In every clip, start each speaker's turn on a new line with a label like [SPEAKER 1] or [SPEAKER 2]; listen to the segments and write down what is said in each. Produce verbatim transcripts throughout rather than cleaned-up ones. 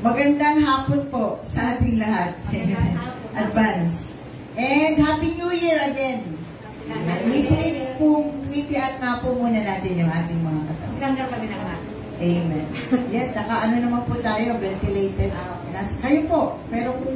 [SPEAKER 1] Magandang hapon po sa ating lahat. Advance. And Happy New Year again. Ngitian po, ngitian nga po muna natin yung ating mga katawan.
[SPEAKER 2] Ganda kami ng mask.
[SPEAKER 1] Amen. Yes, naka-ano naman po tayo, ventilated. Nas, kayo po, pero kung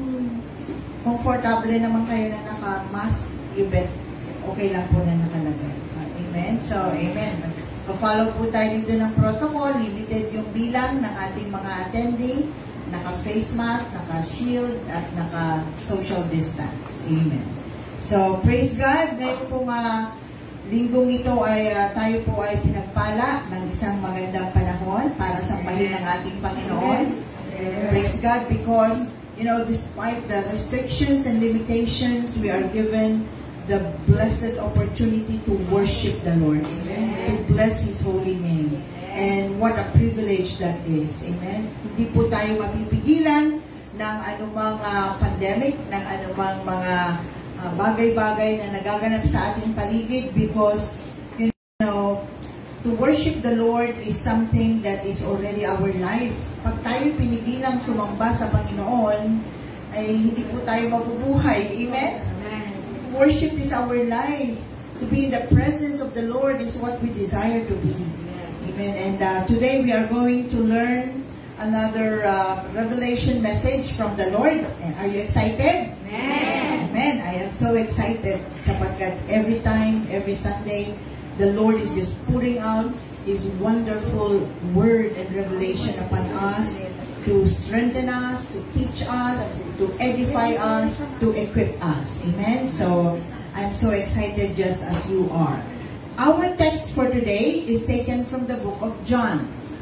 [SPEAKER 1] comfortable naman kayo na naka-mask, you bet, okay lang po na nakalagay. Amen. So, amen. Pa-follow po tayo dito ng protocol, limited yung bilang ng ating mga attendee, naka-face mask, naka-shield, at naka-social distance. Amen. So, praise God. Ngayon po nga, linggong ito ay uh, tayo po ay pinagpala ng isang magandang panahon para sambahin ang ating Panginoon. Praise God because, you know, despite the restrictions and limitations, we are given the blessed opportunity to worship the Lord. Amen. To bless His holy name. And what a privilege that is. Amen. Hindi po tayo mapipigilan ng anumang uh, pandemic, ng anumang mga bagay-bagay uh, na nagaganap sa ating paligid because, you know, to worship the Lord is something that is already our life. Pag tayo pinigilang sumamba sa Panginoon, ay hindi po tayo mabubuhay. Amen? Worship is our life. To be in the presence of the Lord is what we desire to be. Amen. And uh, today we are going to learn another uh, revelation message from the Lord. And are you excited?
[SPEAKER 2] Amen.
[SPEAKER 1] Amen. I am so excited sapagkat every time, every Sunday, the Lord is just putting out His wonderful word and revelation upon us to strengthen us, to teach us, to edify us, to equip us. Amen. So I'm so excited just as you are. Our text for today is taken from the book of John.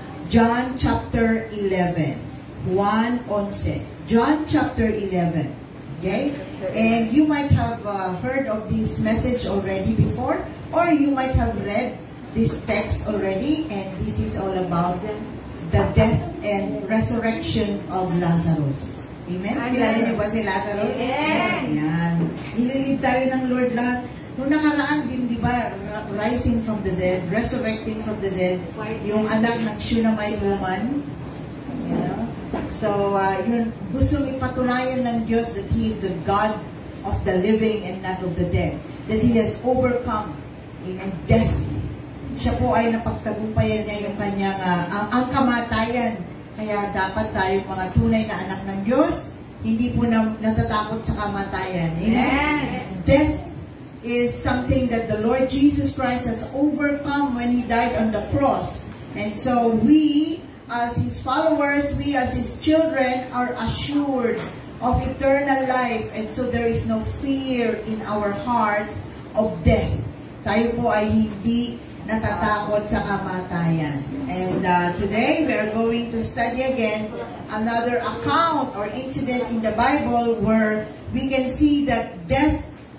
[SPEAKER 1] John chapter eleven. one eleven. John chapter eleven. Okay? And you might have uh, heard of this message already before, or you might have read this text already, and this is all about the death and resurrection of Lazarus. Amen? Kilala niyo ba si Lazarus?
[SPEAKER 2] Amen.
[SPEAKER 1] Yan. Nililid tayo ng Lord lahat. Noong nakaraan din, di ba, rising from the dead, resurrecting from the dead, yung anak ng Shunammite woman. You know? So, uh, yun, gustong ipatunayan ng Diyos that He is the God of the living and not of the dead. That He has overcome, amen, death. Siya po ay napagtagumpayan niya yung kanyang, uh, ang, ang kamatayan. Kaya dapat tayo mga tunay na anak ng Diyos, hindi po na, natatakot sa kamatayan. Amen?
[SPEAKER 2] Amen.
[SPEAKER 1] Death is something that the Lord Jesus Christ has overcome when He died on the cross. And so we, as His followers, we as His children, are assured of eternal life. And so there is no fear in our hearts of death. Tayo po ay hindi natatakot sa kamatayan. And uh, today, we are going to study again another account or incident in the Bible where we can see that death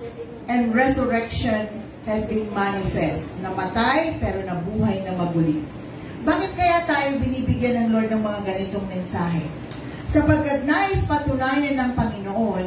[SPEAKER 1] and resurrection has been manifest. Namatay, pero nabuhay na maguli. Bakit kaya tayo binibigyan ng Lord ng mga ganitong mensahe? Sapagkat nais patunayan ng Panginoon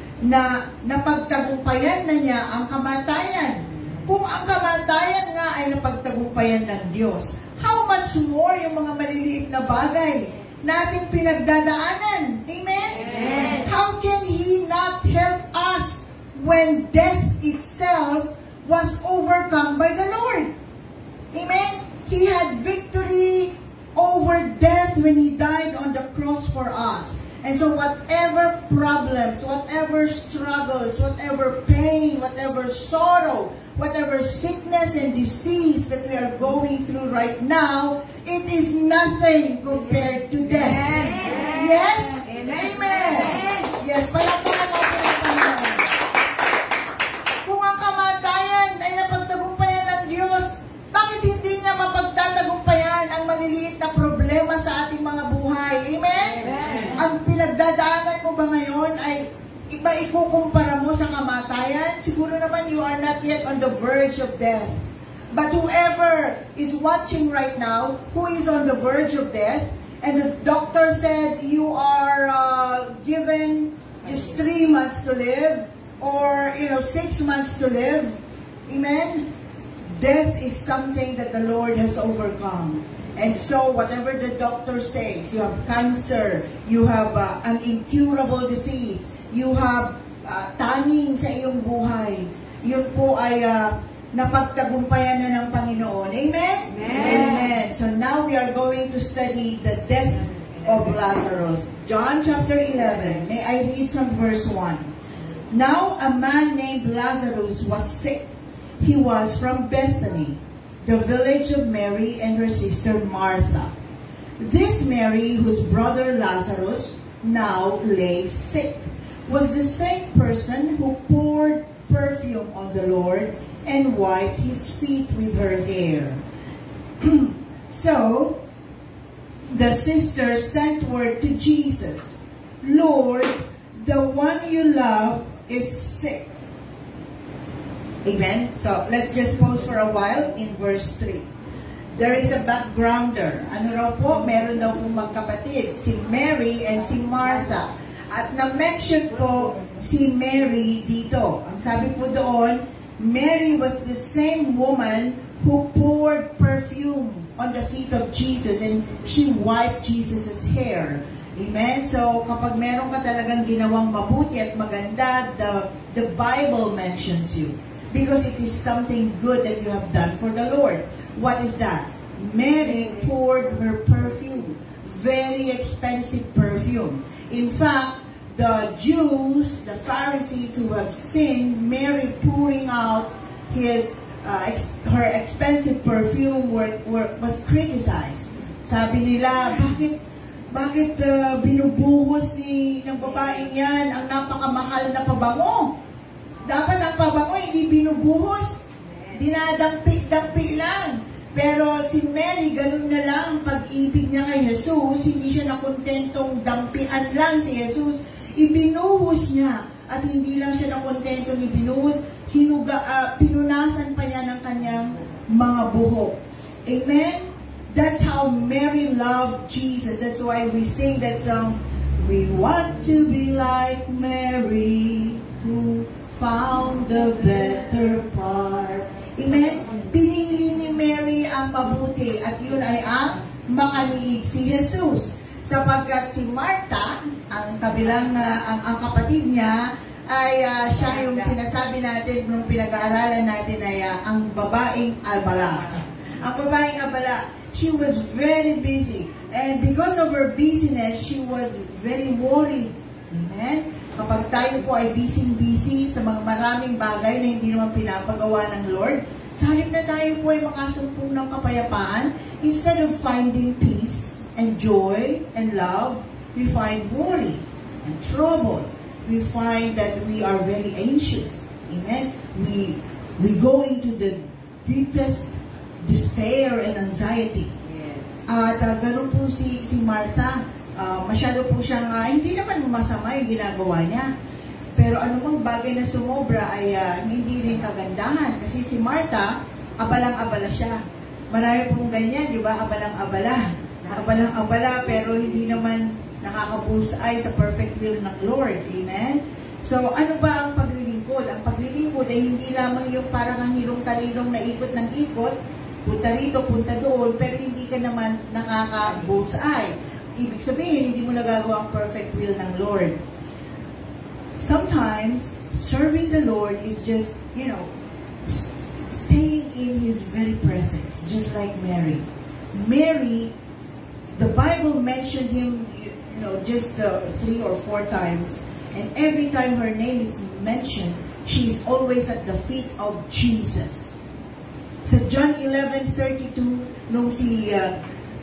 [SPEAKER 1] na napagtagumpayan na niya ang kamatayan. Kung ang kamatayan nga ay napagtagumpayan ng Diyos, how much more yung mga maliliit na bagay na ating pinagdadaanan? Amen?
[SPEAKER 2] Amen.
[SPEAKER 1] How can He not help us when death itself was overcome by the Lord? Amen? He had victory over death when He died on the cross for us. And so whatever problems, whatever struggles, whatever pain, whatever sorrow, whatever sickness and disease that we are going through right now, it is nothing compared to death.
[SPEAKER 2] Amen.
[SPEAKER 1] Yes?
[SPEAKER 2] Amen.
[SPEAKER 1] Amen. Yes, palakpakan natin ang Panginoon. Kung ang kamatayan ay napagtagumpayan ng Diyos, bakit hindi niya mapagtatagumpayan ang maliliit na problema sa ating mga buhay? Amen?
[SPEAKER 2] Amen.
[SPEAKER 1] Ang pinagdadaanan mo ba ngayon ay iba ikukumpara mo sa kamatayan? Siguro naman you are not yet on the verge of death. But whoever is watching right now, who is on the verge of death, and the doctor said you are uh, given just three months to live, or you know six months to live, amen? Death is something that the Lord has overcome. And so, whatever the doctor says, you have cancer, you have uh, an incurable disease, you have uh, taning sa iyong buhay, yun po ay uh, napagtagumpayan na ng Panginoon. Amen?
[SPEAKER 2] Amen?
[SPEAKER 1] Amen. So now we are going to study the death of Lazarus. John chapter eleven. May I read from verse one. Now a man named Lazarus was sick. He was from Bethany, the village of Mary and her sister Martha. This Mary, whose brother Lazarus now lay sick, was the same person who poured perfume on the Lord and wiped his feet with her hair. So, the sister sent word to Jesus, Lord, the one you love is sick. Amen? So, let's just pause for a while in verse three. There is a backgrounder. Ano raw po? Meron daw pong magkapatid, si Mary and si Martha. At na-mention po si Mary dito. Ang sabi po doon, Mary was the same woman who poured perfume on the feet of Jesus and she wiped Jesus' hair. Amen? So, kapag meron ka talagang ginawang mabuti at maganda, the, the Bible mentions you. Because it is something good that you have done for the Lord. What is that? Mary poured her perfume. Very expensive perfume. In fact, the Jews, the Pharisees who have seen Mary pouring out his, uh, ex her expensive perfume were, were, was criticized. Sabi nila, bakit bakit uh, binubuhos ni ng babaeng yan ang napakamahal na pabango? Dapat ang pabango hindi binubuhos. Dinadampi-dampi lang. Pero si Mary, ganun na lang ang pag-ibig niya kay Jesus. Hindi siya nakontentong dampian lang si Jesus. Ibinuhos niya. At hindi lang siya nakontentong ibinuhos. Hinuga, uh, pinunasan pa niya ng kanyang mga buhok. Amen? That's how Mary loved Jesus. That's why we sing that song, we want to be like Mary, who found the better part. Amen? Pinili ni Mary ang mabuti at yun ay ang makaliig si Jesus. Sapagkat si Martha, ang kabilang uh, ang, ang kapatid niya, ay uh, siya yung sinasabi natin nung pinag-aaralan natin ay uh, ang babaeng abala. Ang babaeng abala, she was very busy. And because of her busyness, she was very worried. Amen? Kapag tayo po ay busy-busy sa mga maraming bagay na hindi naman pinapagawa ng Lord, sa halip na tayo po ay makasumpong ng kapayapaan, instead of finding peace and joy and love, we find worry and trouble. We find that we are very anxious. Amen? We, we go into the deepest despair and anxiety.
[SPEAKER 2] Yes.
[SPEAKER 1] At uh, ganun po si, si Martha. Uh, masyado po siyang, uh, hindi naman masama yung ginagawa niya. Pero anumang bagay na sumobra ay uh, hindi rin kagandahan. Kasi si Martha, abalang-abala siya. Marami pong ganyan, di ba? Abalang-abala. Abalang-abala, pero hindi naman nakaka-bullseye sa perfect will ng Lord. Amen? So, ano ba ang paglilingkod? Ang paglilingkod ay hindi lamang yung parang ang hirong-talilong na ikot ng ikot, punta rito, punta doon, pero hindi ka naman nakaka-bullseye. Ibig sabihin, hindi mo nagagawa ang perfect will ng Lord. Sometimes, serving the Lord is just, you know, staying in His very presence, just like Mary. Mary, the Bible mentioned him, you know, just uh, three or four times, and every time her name is mentioned, she is always at the feet of Jesus. Sa John eleven thirty-two, nung si uh,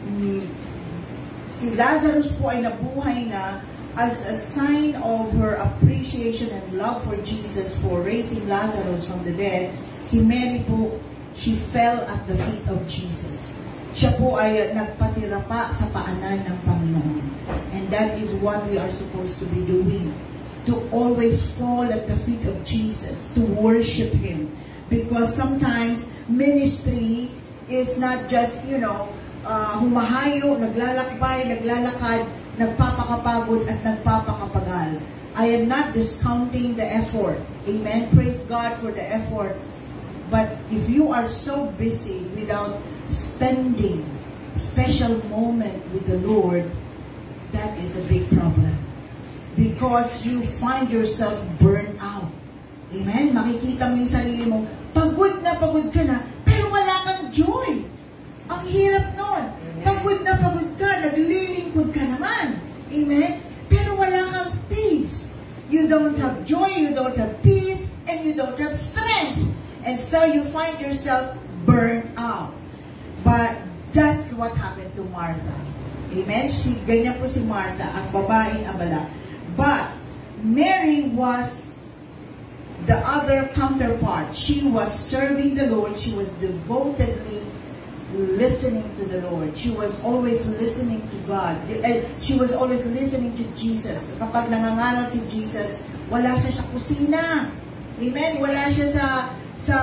[SPEAKER 1] si Lazarus po ay nabuhay na as a sign of her appreciation and love for Jesus for raising Lazarus from the dead, si Mary po, she fell at the feet of Jesus. Siya po ay nagpatira pa sa paanan ng Panginoon. And that is what we are supposed to be doing. To always fall at the feet of Jesus, to worship Him. Because sometimes ministry is not just, you know, uh, humahayo, naglalakbay, naglalakad, nagpapakapagod at nagpapakapagal. I am not discounting the effort. Amen? Praise God for the effort. But if you are so busy without spending special moment with the Lord, that is a big problem. Because you find yourself burned out. Amen? Makikita mo yung sarili mo, pagod na pagod ka na, pero wala kang joy. Ang hirap nun. Pagod na pagod ka, naglilingkod ka naman. Amen? Pero wala kang peace. You don't have joy, you don't have peace, and you don't have strength. And so you find yourself burned out. But that's what happened to Martha. Amen? Si, ganyan po si Martha, ang babaeng abala. But Mary was the other counterpart. She was serving the Lord. She was devotedly listening to the Lord. She was always listening to God. She was always listening to Jesus. Kapag nangangaral si Jesus, wala siya sa kusina. Amen? Wala siya sa sa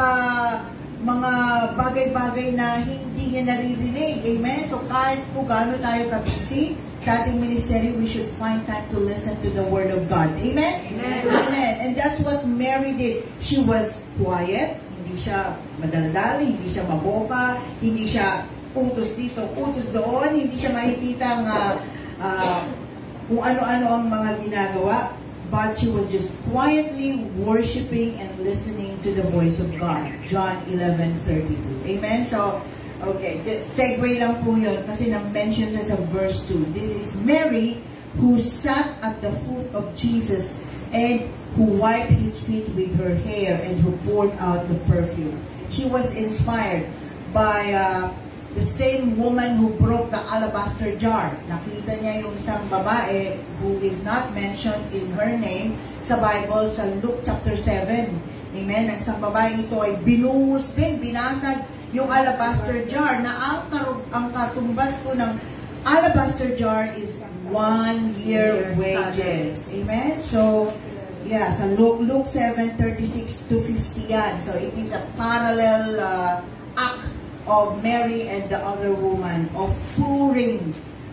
[SPEAKER 1] mga bagay-bagay na hindi niya naririnig. Amen? So kahit po gaano tayo kabisi sa ating ministry, we should find time to listen to the Word of God. Amen?
[SPEAKER 2] Amen.
[SPEAKER 1] Amen. And that's what Mary did. She was quiet. Hindi siya madaldal, hindi siya maboka, hindi siya utos dito, utos doon, hindi siya makikita ang uh, uh, kung ano-ano ang mga ginagawa. But she was just quietly worshiping and listening to the voice of God. John eleven thirty-two. Amen? So, okay, segue lang po yun kasi na-mention sa verse two. This is Mary who sat at the foot of Jesus and who wiped his feet with her hair and who poured out the perfume. She was inspired by uh, the same woman who broke the alabaster jar. Nakita niya yung isang babae who is not mentioned in her name sa Bible sa Luke chapter seven. Amen? Ang isang babae ito ay binuhos din, binasag yung alabaster jar na ang, ang katumbas po ng alabaster jar is one year wages. Amen? So, yeah, sa Luke, Luke seven thirty-six to fifty yan. So, it is a parallel uh, act of Mary and the other woman of pouring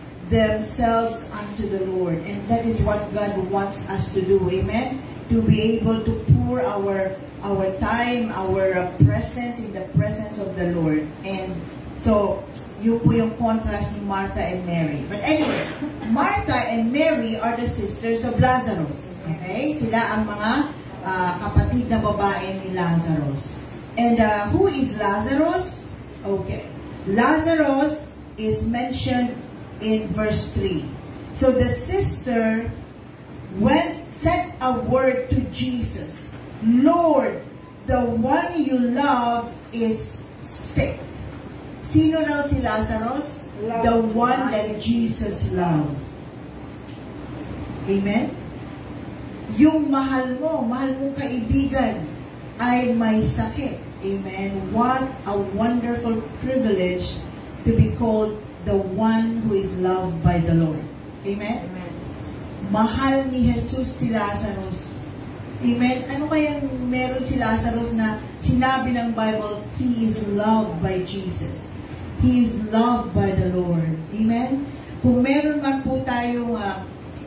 [SPEAKER 1] themselves unto the Lord. And that is what God wants us to do. Amen? To be able to pour our our time, our uh, presence in the presence of the Lord. And so, yun po yung contrast ni Martha and Mary. But anyway, Martha and Mary are the sisters of Lazarus. Okay? Sila ang mga uh, kapatid na babae ni Lazarus. And uh, who is Lazarus? Okay. Lazarus is mentioned in verse three. So the sister went, said a word to Jesus, Lord, the one you love is sick. Sino raw si Lazarus? Love. The one that Jesus loved. Amen? Yung mahal mo, mahal mong kaibigan, ay may sakit. Amen? What a wonderful privilege to be called the one who is loved by the Lord. Amen? Amen. Mahal ni Jesus si Lazarus. Amen? Ano kayang meron si Lazarus na sinabi ng Bible, he is loved by Jesus. He is loved by the Lord. Amen? Kung meron man po tayong uh,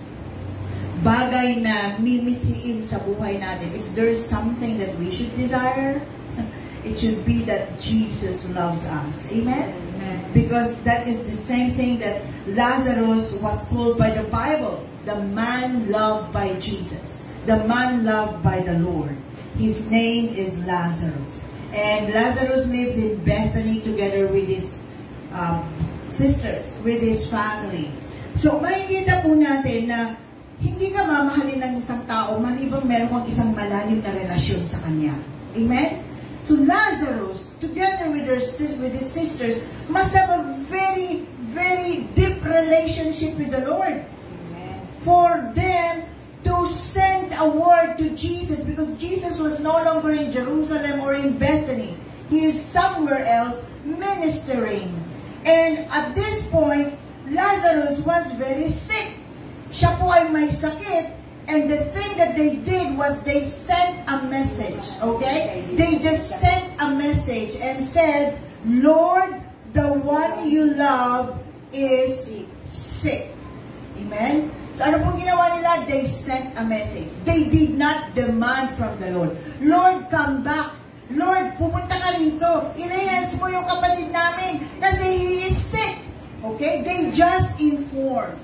[SPEAKER 1] bagay na mimitiin sa buhay natin, if there's something that we should desire, it should be that Jesus loves us. Amen? Amen? Because that is the same thing that Lazarus was called by the Bible. The man loved by Jesus. The man loved by the Lord. His name is Lazarus. And Lazarus lives in Bethany together with his um, sisters, with his family. So, makikita po natin na hindi ka mamahalin ng isang tao malibang meron kang isang malalim na relasyon sa kanya. Amen? So Lazarus, together with, her, with his sisters, must have a very, very deep relationship with the Lord. Amen. For them to send a word to Jesus, because Jesus was no longer in Jerusalem or in Bethany. He is somewhere else ministering. And at this point, Lazarus was very sick. Siya po ay may sakit. And the thing that they did was they sent a message, okay? They just sent a message and said, Lord, the one you love is sick. Amen? So ano pong ginawa nila? They sent a message. They did not demand from the Lord, Lord, come back. Lord, pupunta ka rito. Inahans mo yung kapatid namin kasi he is sick.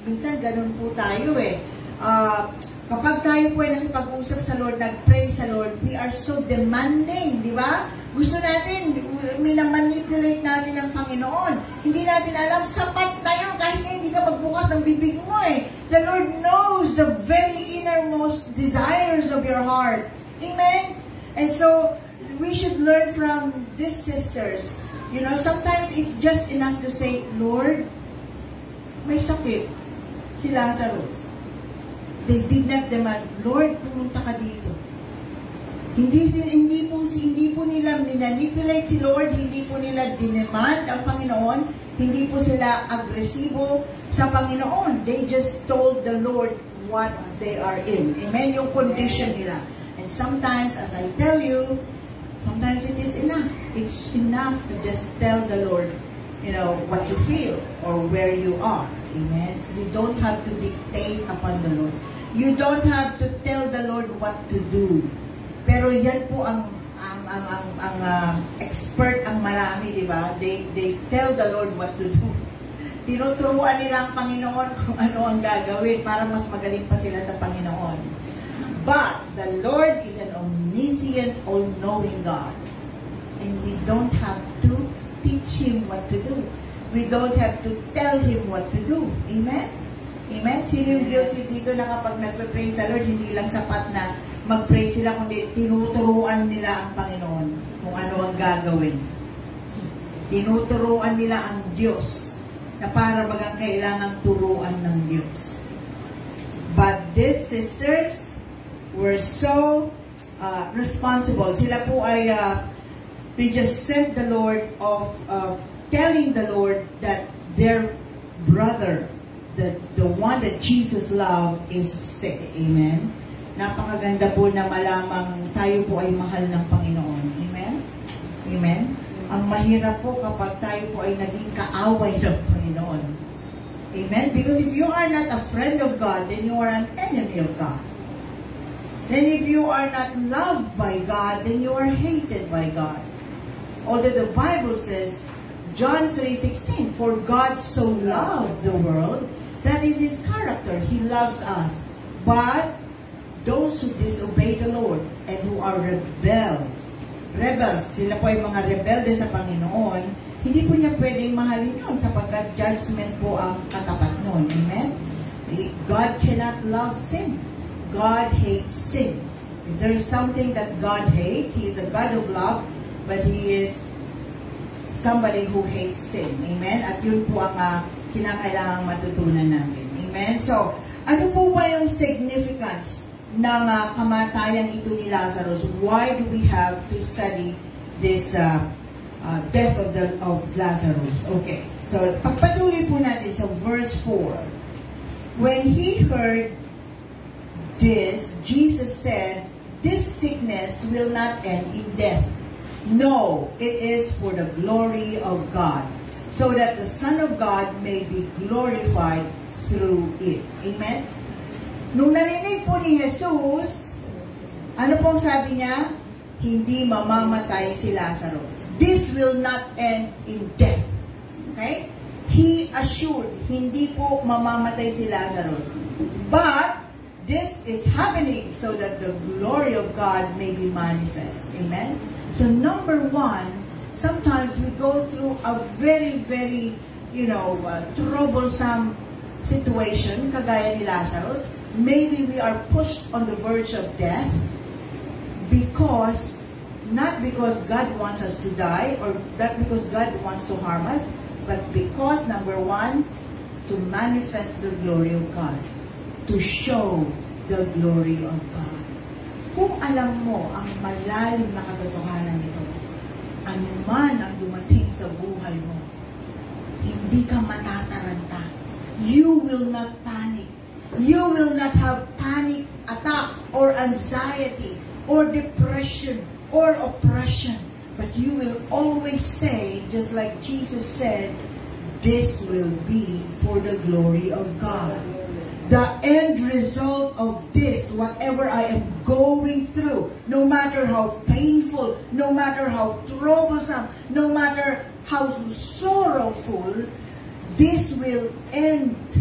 [SPEAKER 1] minsan ganun po tayo eh. Uh, kapag tayo po ay nakipag-usap sa Lord, nag-pray sa Lord, we are so demanding, di ba? Gusto natin, minamanipulate natin ang Panginoon. Hindi natin alam, sapat na yun kahit na hindi ka magbukas ng bibig mo eh. The Lord knows the very innermost desires of your heart. Amen? And so, we should learn from these sisters. You know, sometimes it's just enough to say, Lord, may sakit si Lazarus. They did not demand, Lord, pumunta ka dito. Hindi, hindi, po, hindi po nila minanipulate si Lord, hindi po nila dinemand ang Panginoon, hindi po sila agresibo sa Panginoon. They just told the Lord what they are in. Amen? Yung condition nila. And sometimes, as I tell you, sometimes it is enough. It's enough to just tell the Lord, you know, what you feel or where you are. Amen? You don't have to dictate upon the Lord. You don't have to tell the Lord what to do. Pero yan po ang ang ang ang, ang uh, expert ang marami, di ba? They they tell the Lord what to do. Tinuturuan nila ang Panginoon kung ano ang gagawin para mas magaling pa sila sa Panginoon. But the Lord is an omniscient, all-knowing God. And we don't have to teach Him what to do. We don't have to tell Him what to do. Amen? Amen? Sino yung guilty dito na kapag nagpe-pray sa Lord, hindi lang sapat na mag-pray sila, kundi tinuturuan nila ang Panginoon kung ano ang gagawin. Tinuturuan nila ang Diyos na para bagang kailangang turuan ng Diyos. But these sisters were so uh, responsible. Sila po ay uh, they just sent the Lord of uh, telling the Lord that their brother, the, the one that Jesus loved, is sick. Amen? Napakaganda po na malamang tayo po ay mahal ng Panginoon. Amen? Amen? Ang mahirap po kapag tayo po ay naging kaaway ng Panginoon. Amen? Because if you are not a friend of God, then you are an enemy of God. Then if you are not loved by God, then you are hated by God. Although the Bible says, John three sixteen, for God so loved the world, that is His character. He loves us. But those who disobey the Lord and who are rebels, rebels, sila po ay mga rebelde sa Panginoon, hindi po niya pwedeng mahalin yun sapagkat judgment po ang katapat nun. Amen? God cannot love sin. God hates sin. If there is something that God hates, He is a God of love, but He is somebody who hates sin. Amen? At yun po ang uh, kinakailangang matutunan natin. Amen? So, ano po ba yung significance ng uh, kamatayan ito ni Lazarus? Why do we have to study this uh, uh, death of the of Lazarus? Okay. So, pagpatuloy po natin sa verse four. When He heard this, Jesus said, this sickness will not end in death. No, it is for the glory of God, so that the Son of God may be glorified through it. Amen? Nung narinig po ni Jesus, ano pong sabi niya? Hindi mamamatay si Lazarus. This will not end in death. Okay? He assured, hindi po mamamatay si Lazarus. But, this is happening so that the glory of God may be manifest. Amen? So, number one, sometimes we go through a very, very, you know, uh, troublesome situation, kagaya ni Lazarus. Maybe we are pushed on the verge of death because, not because God wants us to die or not because God wants to harm us, but because, number one, to manifest the glory of God. To show the glory of God. Kung alam mo ang malalim na katotohanan ito, anuman ang dumating sa buhay mo, hindi ka matataranta. You will not panic. You will not have panic attack or anxiety or depression or oppression. But you will always say, just like Jesus said, this will be for the glory of God. The end result of this, whatever I am going through, no matter how painful, no matter how troublesome, no matter how sorrowful, this will end to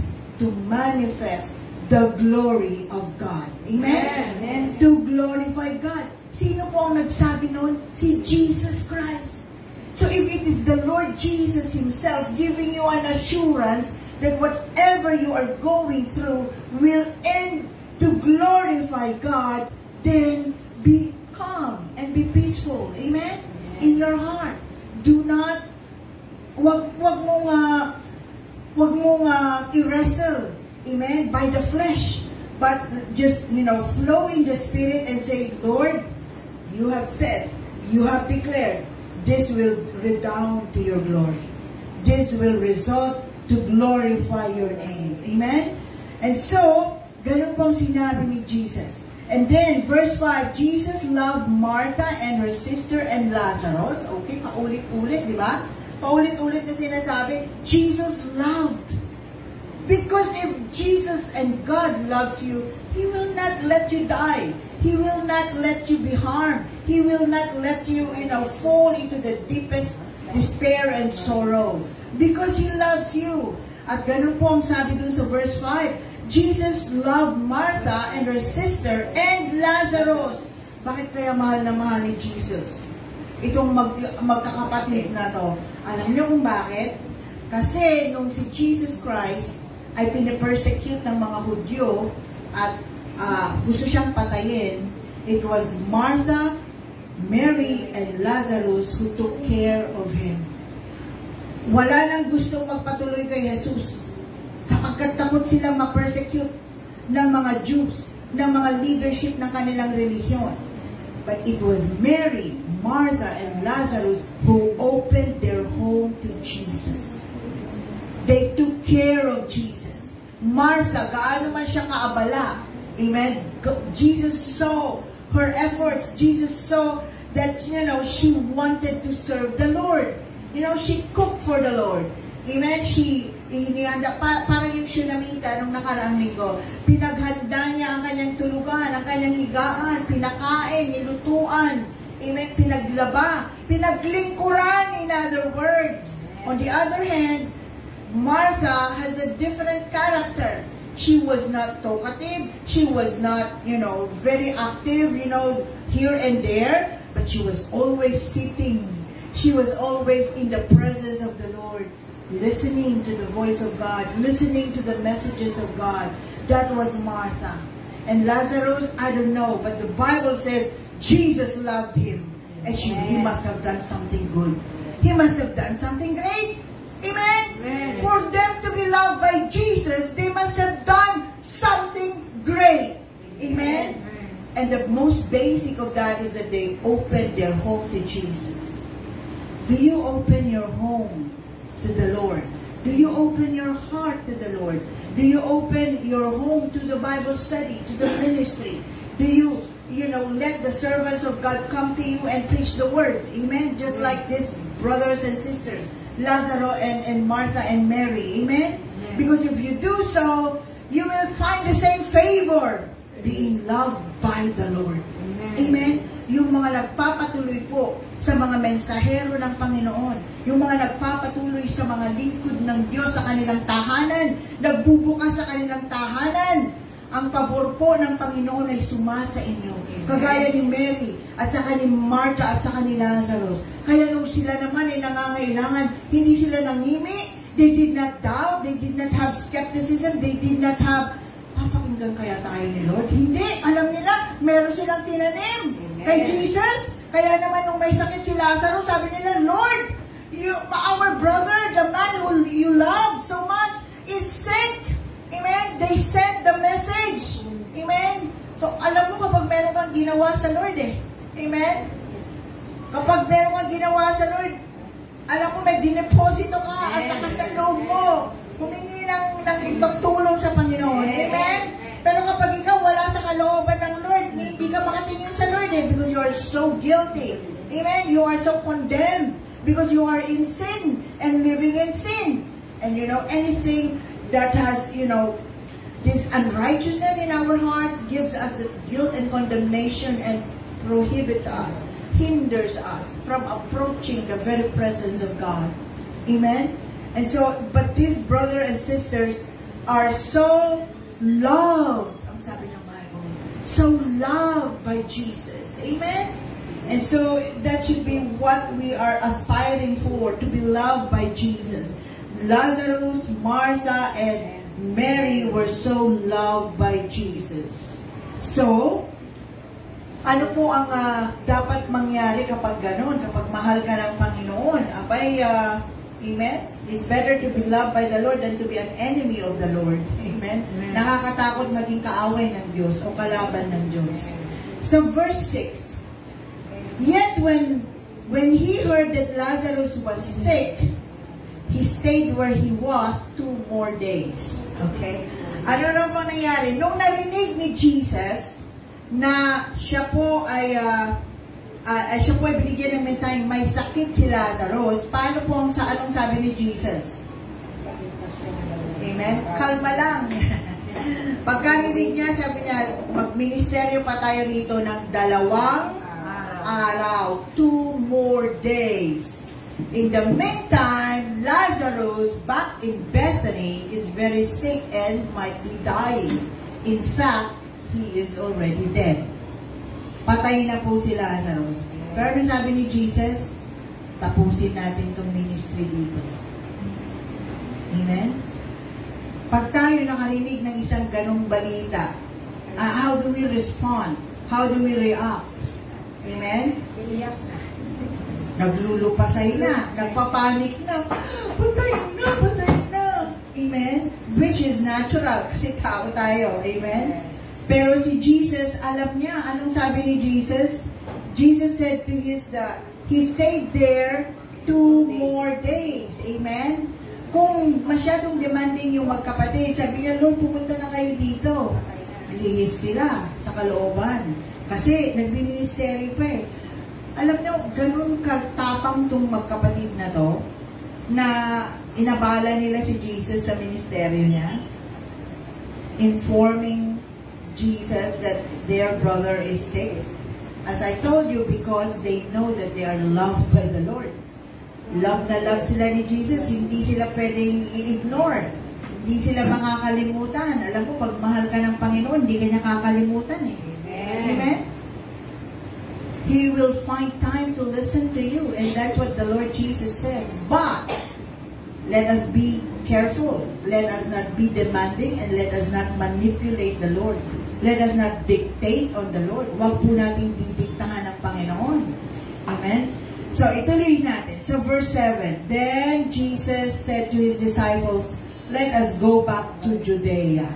[SPEAKER 1] to manifest the glory of God. Amen?
[SPEAKER 2] Amen.
[SPEAKER 1] To glorify God. Sino po ang nagsabi noon? Si Jesus Christ. So if it is the Lord Jesus Himself giving you an assurance that whatever you are going through will end to glorify God, then be calm and be peaceful. Amen? In your heart. Do not, wag, wag mong, uh, wag mong uh, i-wrestle, amen, by the flesh. But just, you know, flow in the Spirit and say, Lord, you have said, you have declared, this will redound to your glory. This will result to glorify your name. Amen? And so, ganun pong sinabi ni Jesus. And then, verse five, Jesus loved Martha and her sister and Lazarus. Okay, paulit-ulit, di ba? Paulit-ulit na sinasabi, Jesus loved. Because if Jesus and God loves you, He will not let you die. He will not let you be harmed. He will not let you, you know, fall into the deepest despair and sorrow. Because He loves you. At ganun po ang sabi dun sa verse five, Jesus loved Martha and her sister and Lazarus. Bakit kaya mahal na mahal ni Jesus itong mag, magkakapatid na to? Alam niyo kung bakit? Kasi nung si Jesus Christ ay pinapersecute ng mga Hudyo at uh, gusto siyang patayin, it was Martha, Mary, and Lazarus who took care of Him. Wala nang gustong magpatuloy kay Jesus. Sapagkat takot silang ma-persecute ng mga Jews, ng mga leadership ng kanilang relihiyon. But it was Mary, Martha, and Lazarus who opened their home to Jesus. They took care of Jesus. Martha, gaano man siya kaabala. Amen? Jesus saw her efforts. Jesus saw that, you know, she wanted to serve the Lord. You know, she cooked for the Lord. Amen? She inihanda, pa, parang yung Shunamita nung nakaraang linggo. Pinaghanda niya ang kanyang tulugan, ang kanyang higaan, pinakain, nilutuan, amen, pinaglaba, pinaglingkuran, in other words. On the other hand, Martha has a different character. She was not talkative, she was not, you know, very active, you know, here and there, but she was always sitting. She was always in the presence of the Lord, listening to the voice of God, listening to the messages of God. That was Martha. And Lazarus, I don't know, but the Bible says Jesus loved him. And she, he must have done something good. He must have done something great. Amen?
[SPEAKER 2] Amen.
[SPEAKER 1] For them to be loved by Jesus, they must have done something great. Amen? And the most basic of that is that they opened their home to Jesus. Do you open your home to the Lord? Do you open your heart to the Lord? Do you open your home to the Bible study, to the ministry? Do you, you know, let the servants of God come to you and preach the word? Amen? Just like these brothers and sisters, Lazarus and, and Martha and Mary. Amen? Because if you do so, you will find the same favor, being loved by the Lord. Amen? Yung mga nagpapatuloy po sa mga mensahero ng Panginoon, yung mga nagpapatuloy sa mga lingkod ng Diyos sa kanilang tahanan, nagbubukas sa kanilang tahanan, ang pabor po ng Panginoon ay sumasa inyo. Kagaya ni Mary, at saka ni Martha, at saka ni Lazarus. Kaya nung sila naman ay nangangailangan, hindi sila nangimi, they did not doubt, they did not have skepticism, they did not have, papakinggan kaya tayo ni Lord? Hindi, alam nila, meron silang tinanim kay Jesus. Kaya naman nung may sakit si Lazarus, sabi nila, Lord, you, our brother, the man who you love so much, is sick. Amen? They sent the message. Amen? So, alam mo kapag meron kang ginawa sa Lord eh. Amen? Kapag meron kang ginawa sa Lord, alam mo, may dineposito ka at lakas ng loob mo. Humingi ng, ng, ng tulong sa Panginoon. Amen? Pero kapag ikaw wala sa kalooban ng Lord, hindi ka makatingin sa Lord eh, because you are so guilty. Amen? You are so condemned because you are in sin and living in sin. And you know, anything that has, you know, this unrighteousness in our hearts gives us the guilt and condemnation and prohibits us, hinders us from approaching the very presence of God. Amen? And so, but these brothers and sisters are so loved, ang sabi ng Bible, so loved by Jesus. Amen? And so, that should be what we are aspiring for, to be loved by Jesus. Lazarus, Martha, and Mary were so loved by Jesus. So, ano po ang uh, dapat mangyari kapag ganun, kapag mahal ka ng Panginoon? Abay, uh, amen? It's better to be loved by the Lord than to be an enemy of the Lord. Amen? Amen. Nakakatakot maging kaaway ng Diyos o kalaban ng Diyos. So, verse six. Yet when when he heard that Lazarus was sick, he stayed where he was two more days. Okay? Ano na po nangyari? Nung narinig ni Jesus na siya po ay uh, uh, siya po ay binigyan ng mensaheng may sakit si Lazarus, paano po ang sa anong sabi ni Jesus? Amen? Kalma lang. Pagkarinig niya, sabi niya, magministeryo pa tayo dito ng dalawang araw, two more days. In the meantime, Lazarus, back in Bethany, is very sick and might be dying. In fact, he is already dead. Patay na po si Lazarus. Pero ano sabi ni Jesus? Tapusin natin itong ministry dito. Amen? Pag tayo nakarinig ng isang ganong balita, uh, how do we respond? How do we react? Amen? Naglulupasay na, nagpapanik na, patayin na, patayin na. Amen? Which is natural, kasi tao tayo. Amen? Pero si Jesus, alam niya, anong sabi ni Jesus? Jesus said to his, the, he stayed there two more days. Amen? Kung masyadong demanding yung magkapatid, sabi niya, Lord, pumunta na kayo dito. Lihis sila sa kalooban. Kasi, nagbiministeryo pa eh. Alam niyo, ganun katapang tong magkapatid na to, na inabala nila si Jesus sa ministeryo niya, informing Jesus that their brother is sick. As I told you, because they know that they are loved by the Lord. Love na love sila ni Jesus, hindi sila pwedeng i-ignore. Hindi sila makakalimutan. Alam mo, pag mahal ka ng Panginoon, hindi ka niya kakalimutan eh. Amen? He will find time to listen to you, and that's what the Lord Jesus says. But, let us be careful. Let us not be demanding, and let us not manipulate the Lord. Let us not dictate on the Lord. Huwag po nating didiktahan ng Panginoon. Amen? So, ituloy natin. So, verse seven. Then Jesus said to His disciples, let us go back to Judea.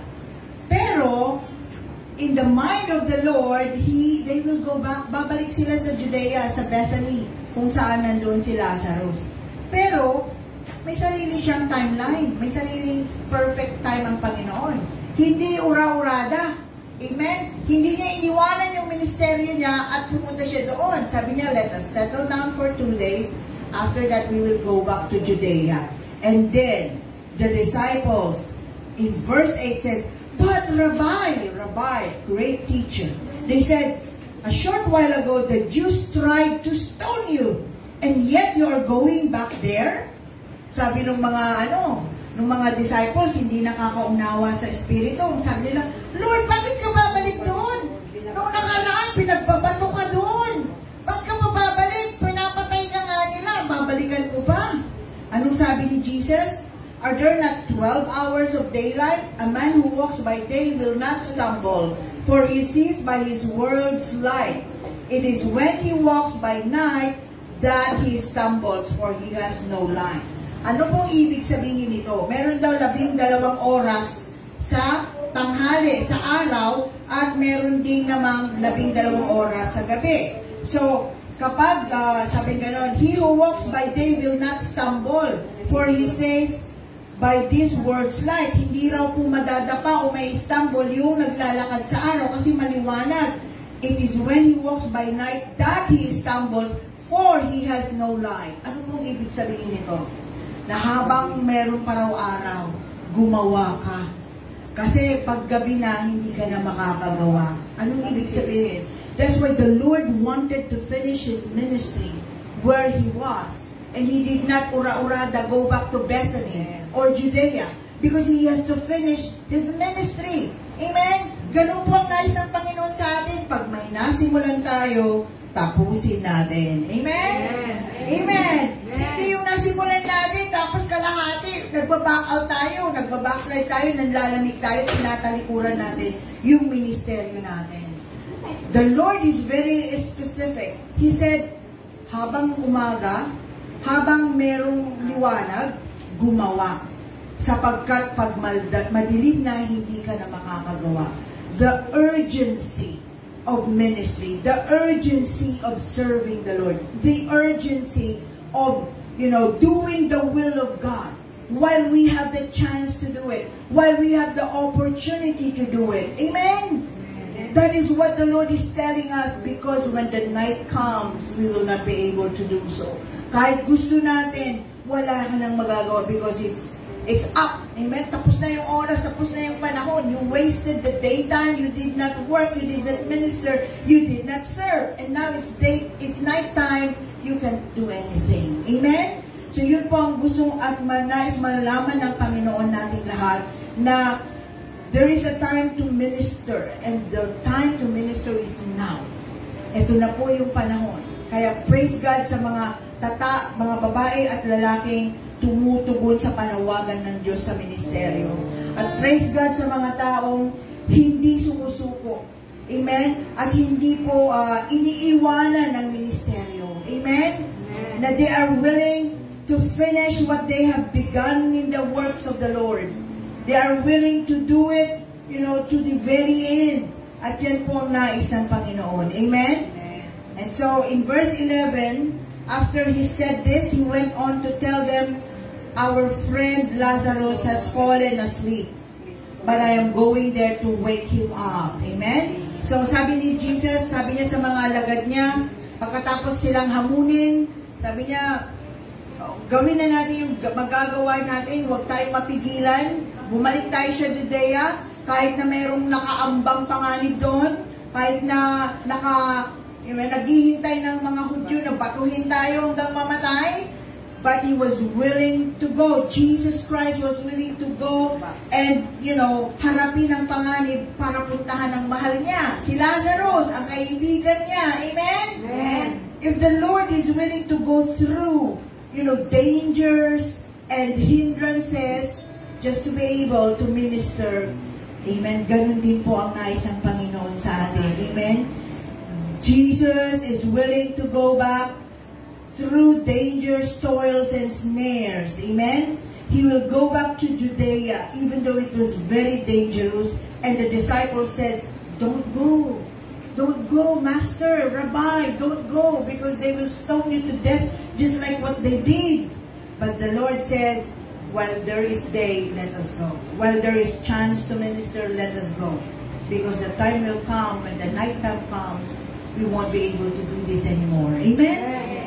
[SPEAKER 1] Pero, in the mind of the Lord, He, they will go back. Babalik sila sa Judea, sa Bethany, kung saan nandun si Lazarus. Pero, may sarili siyang timeline. May sariling perfect time ang Panginoon. Hindi ura-urada. Amen? Hindi niya iniwanan yung ministeryo niya at pumunta siya doon. Sabi niya, let us settle down for two days. After that, we will go back to Judea. And then, the disciples, in verse eight says, but Rabbi, Rabbi, great teacher, they said, a short while ago, the Jews tried to stone you, and yet you are going back there? Sabi ng mga, ano, ng mga disciples, hindi nakakaunawa sa Espiritu. Sabi nila, Lord, bakit ka babalik doon? Nung nakaraan, pinagbabato ka doon. Bakit ka mababalik? Pinapatay ka nga nila. Babalikan mo ba? Anong sabi ni Jesus? Are there not twelve hours of daylight? A man who walks by day will not stumble, for he sees by his world's light. It is when he walks by night that he stumbles, for he has no light. Ano pong ibig sabihin nito? Meron daw labing dalawang oras sa tanghali, sa araw, at meron din namang labing dalawang oras sa gabi. So, kapag, uh, sabi ganon, he who walks by day will not stumble, for he says, by this world's light, hindi raw po madadapa o may stumble yung naglalakad sa araw kasi maliwanag. It is when he walks by night that he stumbles, for he has no light. Ano pong ibig sabihin nito? Na habang meron pa raw araw, gumawa ka. Kasi pag gabi na, hindi ka na makakagawa. Anong ibig sabihin? That's why the Lord wanted to finish His ministry where He was. And He did not ura-urada go back to Bethany or Judea. because He has to finish His ministry. Amen? Ganun po ang nais ng Panginoon sa atin. Pag may nasimulan tayo, tapusin natin. Amen?
[SPEAKER 2] Amen.
[SPEAKER 1] Amen. Hindi yung nasimulan natin, tapos kalahati, nagbaback out tayo, nagbabackslide tayo, nanlalamig tayo, tinatalikuran natin yung ministeryo natin. The Lord is very specific. He said, habang umaga, habang merong liwanag, gumawa. Sapagkat pag madilim na, hindi ka na makakagawa. The urgency of ministry, the urgency of serving the Lord, the urgency of, you know, doing the will of God while we have the chance to do it, while we have the opportunity to do it. Amen? That is what the Lord is telling us, because when the night comes, we will not be able to do so. Kahit gusto natin, wala ka nang magagawa because it's it's up. Amen? Tapos na yung oras, tapos na yung panahon. You wasted the daytime, you did not work, you did not minister, you did not serve. And now it's day, it's nighttime, you can't do anything. Amen? So yun po ang gustong at manais malalaman ng Panginoon nating lahat, na there is a time to minister, and the time to minister is now. Ito na po yung panahon. Kaya praise God sa mga tata, mga babae at lalaking tumutugon sa panawagan ng Diyos sa ministeryo. At praise God sa mga taong hindi sumusuko. Amen? At hindi po uh, iniiwanan ng ministeryo. Amen? Amen? Na they are willing to finish what they have begun in the works of the Lord. They are willing to do it, you know, to the very end. At yan po ang nais ng Panginoon. Amen? Amen? And so, in verse eleven, after he said this, he went on to tell them, our friend Lazarus has fallen asleep, but I am going there to wake him up. Amen? So, sabi ni Jesus, sabi niya sa mga alagad niya, pagkatapos silang hamunin, sabi niya, gawin na natin yung magagawa natin, huwag tayong mapigilan, bumalik tayo sa Judea, kahit na mayroong nakaambang panganib doon, kahit na naka, you know, naghihintay ng mga Hudyo na batuhin tayo hanggang mamatay, but he was willing to go. Jesus Christ was willing to go and, you know, harapin ang panganib para puntahan ang mahal niya. Si Lazarus, ang kaibigan niya. Amen? Amen. If the Lord is willing to go through, you know, dangers and hindrances just to be able to minister, amen, ganun din po ang nais ng Panginoon sa atin. Amen? Jesus is willing to go back through dangers, toils, and snares. Amen? He will go back to Judea, even though it was very dangerous. And the disciples said, don't go. Don't go, Master, Rabbi, don't go, because they will stone you to death, just like what they did. But the Lord says, while there is day, let us go. While there is chance to minister, let us go. Because the time will come, when the night time comes, we won't be able to do this anymore. Amen?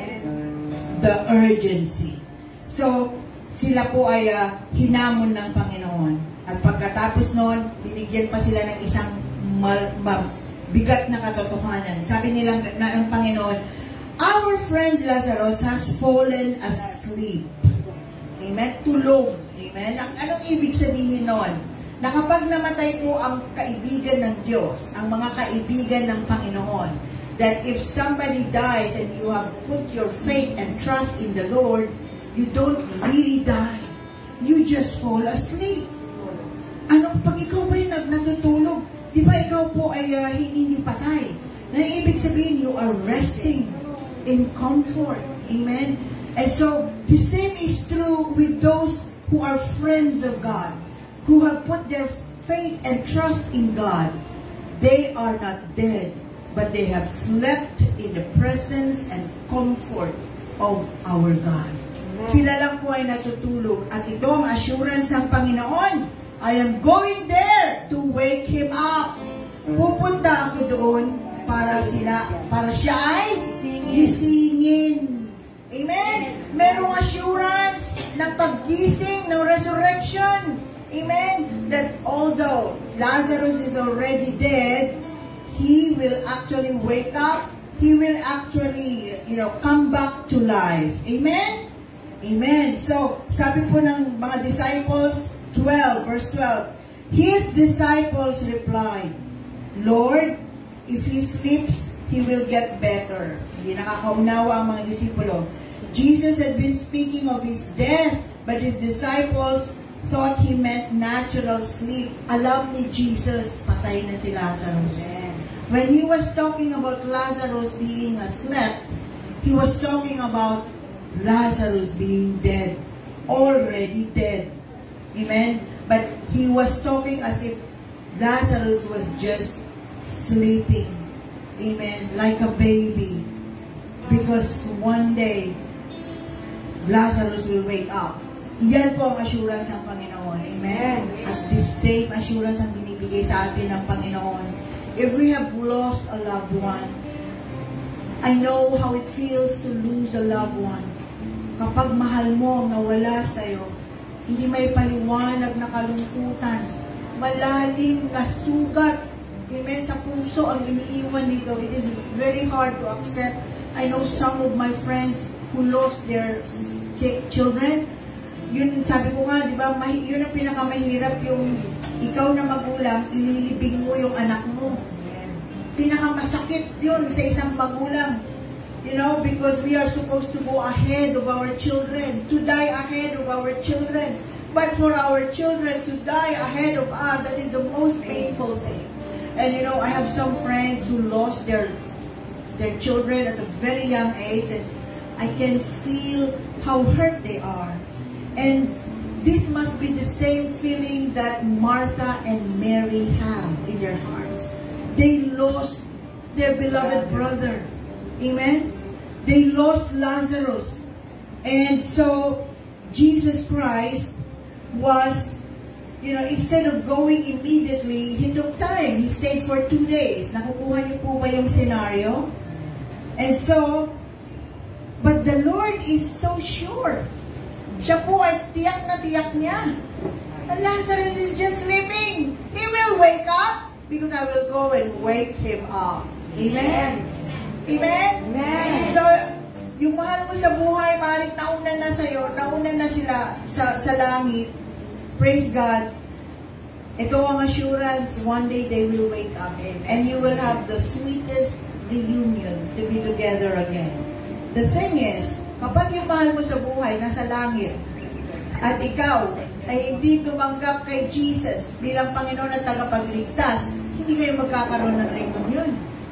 [SPEAKER 1] The urgency. So, sila po ay uh, hinamon ng Panginoon. At pagkatapos noon, binigyan pa sila ng isang mal, mal, bigat na katotohanan. Sabi nilang na ang Panginoon, our friend Lazarus has fallen asleep. Amen? Tulog. Amen? Ang, anong ibig sabihin noon? Na kapag namatay po ang kaibigan ng Diyos, ang mga kaibigan ng Panginoon, that if somebody dies and you have put your faith and trust in the Lord, you don't really die. You just fall asleep. Ano, pag ikaw ba yung natutulog, di ba ikaw po ay uh, hindi patay? Na ibig sabihin, you are resting in comfort. Amen? And so, the same is true with those who are friends of God, who have put their faith and trust in God. They are not dead, but they have slept in the presence and comfort of our God. Amen. Sila lang po ay natutulog. At ito ang assurance ng Panginoon. I am going there to wake him up. Pupunta ako doon para sila, para siya ay gisingin. Amen? Merong assurance ng paggising, ng resurrection. Amen? That although Lazarus is already dead, he will actually wake up. He will actually, you know, come back to life. Amen? Amen. So, sabi po ng mga disciples, twelve, verse twelve. His disciples replied, Lord, if he sleeps, he will get better. Hindi nakakaunawa ang mga disipulo. Jesus had been speaking of his death, but his disciples thought he meant natural sleep. Alam ni Jesus, patay na si Lazarus. When he was talking about Lazarus being asleep, he was talking about Lazarus being dead, already dead. Amen? But he was talking as if Lazarus was just sleeping. Amen? Like a baby. Because one day, Lazarus will wake up. Yan po ang assurance ng Panginoon. Amen? At this same assurance ang binibigay sa atin ng Panginoon. If we have lost a loved one, I know how it feels to lose a loved one. Kapag mahal mo ang nawala sa'yo, hindi may paliwanag na kalungkutan, malalim na sugat, amen, sa puso ang iniiwan dito. It is very hard to accept. I know some of my friends who lost their children. Yun, sabi ko nga, di ba, yun ang pinakamahirap, yung ikaw na magulang, inilibing mo yung anak mo. Pinakamasakit yun sa isang magulang. You know, because we are supposed to go ahead of our children, to die ahead of our children. But for our children to die ahead of us, that is the most painful thing. And you know, I have some friends who lost their their children at a very young age, and I can feel how hurt they are. And this must be the same feeling that Martha and Mary have in their hearts. They lost their beloved brother. Amen? They lost Lazarus. And so, Jesus Christ was, you know, instead of going immediately, He took time. He stayed for two days. Nakukuha niyo po ba yung scenario? And so, but the Lord is so sure. Siya po ay tiyak na tiyak niya. And Lazarus is just sleeping. He will wake up because I will go and wake him up. Amen? Amen? Amen. So, yung mahal mo sa buhay, maaaring nauna na sa'yo, nauna na sila sa, sa langit. Praise God. Ito ang assurance, one day they will wake up. And you will have the sweetest reunion to be together again. The thing is, kapag yung mahal mo sa buhay, nasa langit, at ikaw ay hindi tumanggap kay Jesus bilang Panginoon at tagapagligtas, hindi kayo magkakaroon ng reunion.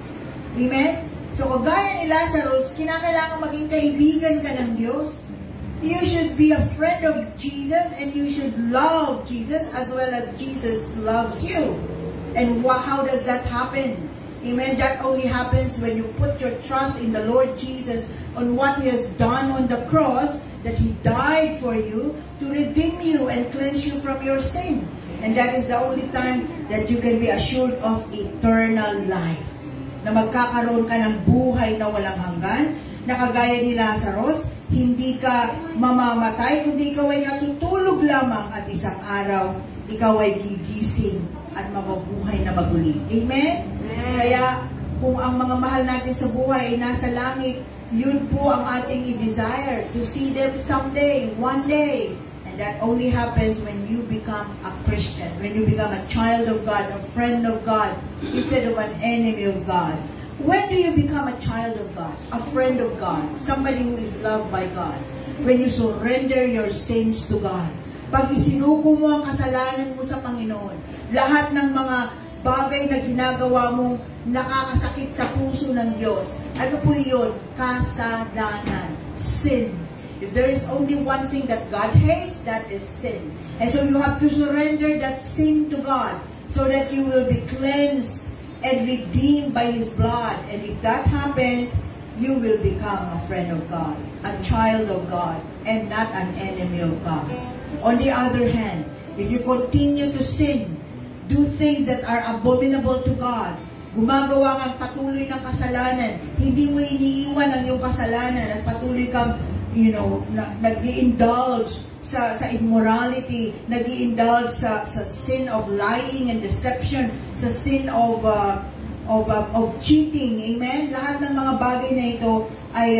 [SPEAKER 1] Amen? So, kagaya ni Lazarus, kinakailangan maging kaibigan ka ng Diyos. You should be a friend of Jesus and you should love Jesus as well as Jesus loves you. And how does that happen? Amen? That only happens when you put your trust in the Lord Jesus on what He has done on the cross, that He died for you to redeem you and cleanse you from your sin. And that is the only time that you can be assured of eternal life. Na magkakaroon ka ng buhay na walang hanggan, na kagaya ni Lazarus, hindi ka mamamatay, kundi ikaw ay natutulog lamang at isang araw, ikaw ay gigising at mabubuhay na maguli. Amen? Amen. Kaya, kung ang mga mahal natin sa buhay ay nasa langit, yun po ang ating i-desire, to see them someday, one day. And that only happens when you become a Christian, when you become a child of God, a friend of God, instead of an enemy of God. When do you become a child of God, a friend of God, somebody who is loved by God? When you surrender your sins to God. Pag isinuko mo ang kasalanan mo sa Panginoon, lahat ng mga bagay na ginagawa mong nakakasakit sa puso ng Diyos, ano po yun? Kasalanan. Sin. If there is only one thing that God hates, that is sin. And so you have to surrender that sin to God so that you will be cleansed and redeemed by His blood. And if that happens, you will become a friend of God, a child of God, and not an enemy of God. On the other hand, if you continue to sin, do things that are abominable to God, gumagawa kang patuloy ng kasalanan, hindi mo iniiwan ang iyong kasalanan at patuloy kang you know, nag-i-indulge sa, sa immorality, nag-i-indulge sa, sa sin of lying and deception, sa sin of uh, of, uh, of cheating, amen? Lahat ng mga bagay na ito ay uh,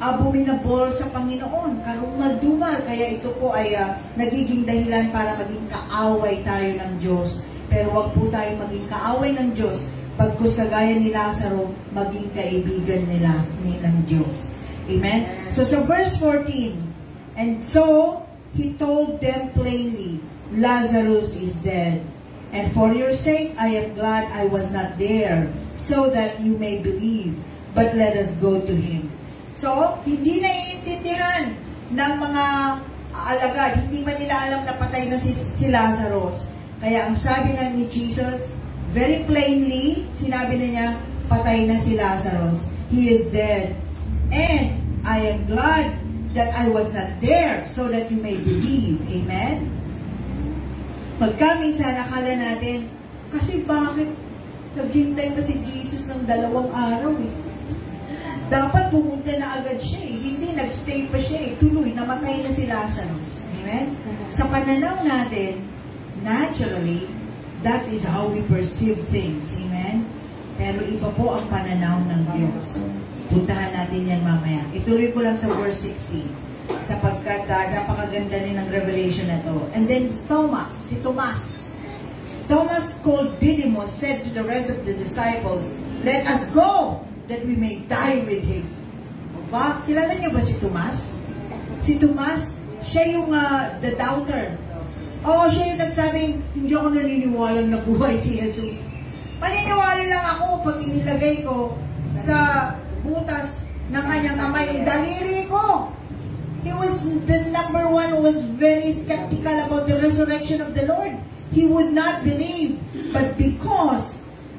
[SPEAKER 1] abominable sa Panginoon, karumal-dumal. Kaya ito po ay uh, nagiging dahilan para maging kaaway tayo ng Diyos. Pero wag po tayo maging kaaway ng Diyos. Pagkus kagaya ni Lazaro, maging kaibigan nila ni ng Diyos. Amen? So sa verse fourteen, and so he told them plainly, Lazarus is dead. And for your sake, I am glad I was not there, so that you may believe. But let us go to him. So, hindi naiintindihan ng mga alagad. Hindi man nila alam na patay na si, si Lazarus. Kaya ang sabi nga ni Jesus, very plainly, sinabi na niya, patay na si Lazarus. He is dead. And I am glad that I was not there, so that you may believe. Amen? Pagkaminsan, akala natin, kasi bakit naghintay pa si Jesus ng dalawang araw eh? Dapat pumunta na agad siya eh. Hindi, nagstay pa siya eh. Tuloy, namatay na si Lazarus. Amen? Sa pananaw natin, naturally, that is how we perceive things. Amen? Pero iba po ang pananaw ng Diyos. Puntahan natin yan mamaya. Ituloy ko lang sa verse sixteen. Sapagkat uh, napakaganda rin ng revelation na to. And then Thomas, si Tomas. Thomas called Didymus said to the rest of the disciples, let us go, that we may die with him. O ba? Kilala niyo ba si Tomas? Si Tomas, siya yung uh, the doubter. Oo, siya yung nagsabing, hindi ako naniniwalang nabuhay si Jesus. Maniniwala lang ako pag inilagay ko sa butas ng kanyang kamay yung daliri ko. He was the number one who was very skeptical about the resurrection of the Lord. He would not believe. But because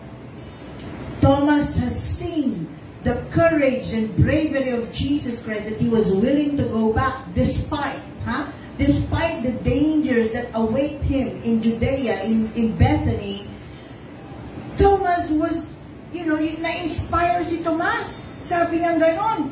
[SPEAKER 1] Thomas has seen the courage and bravery of Jesus Christ, that he was willing to go back despite, huh? despite the dangers that await him in Judea, in, in Bethany, Thomas was, you know, na-inspire si Thomas. Sabi nga ganon.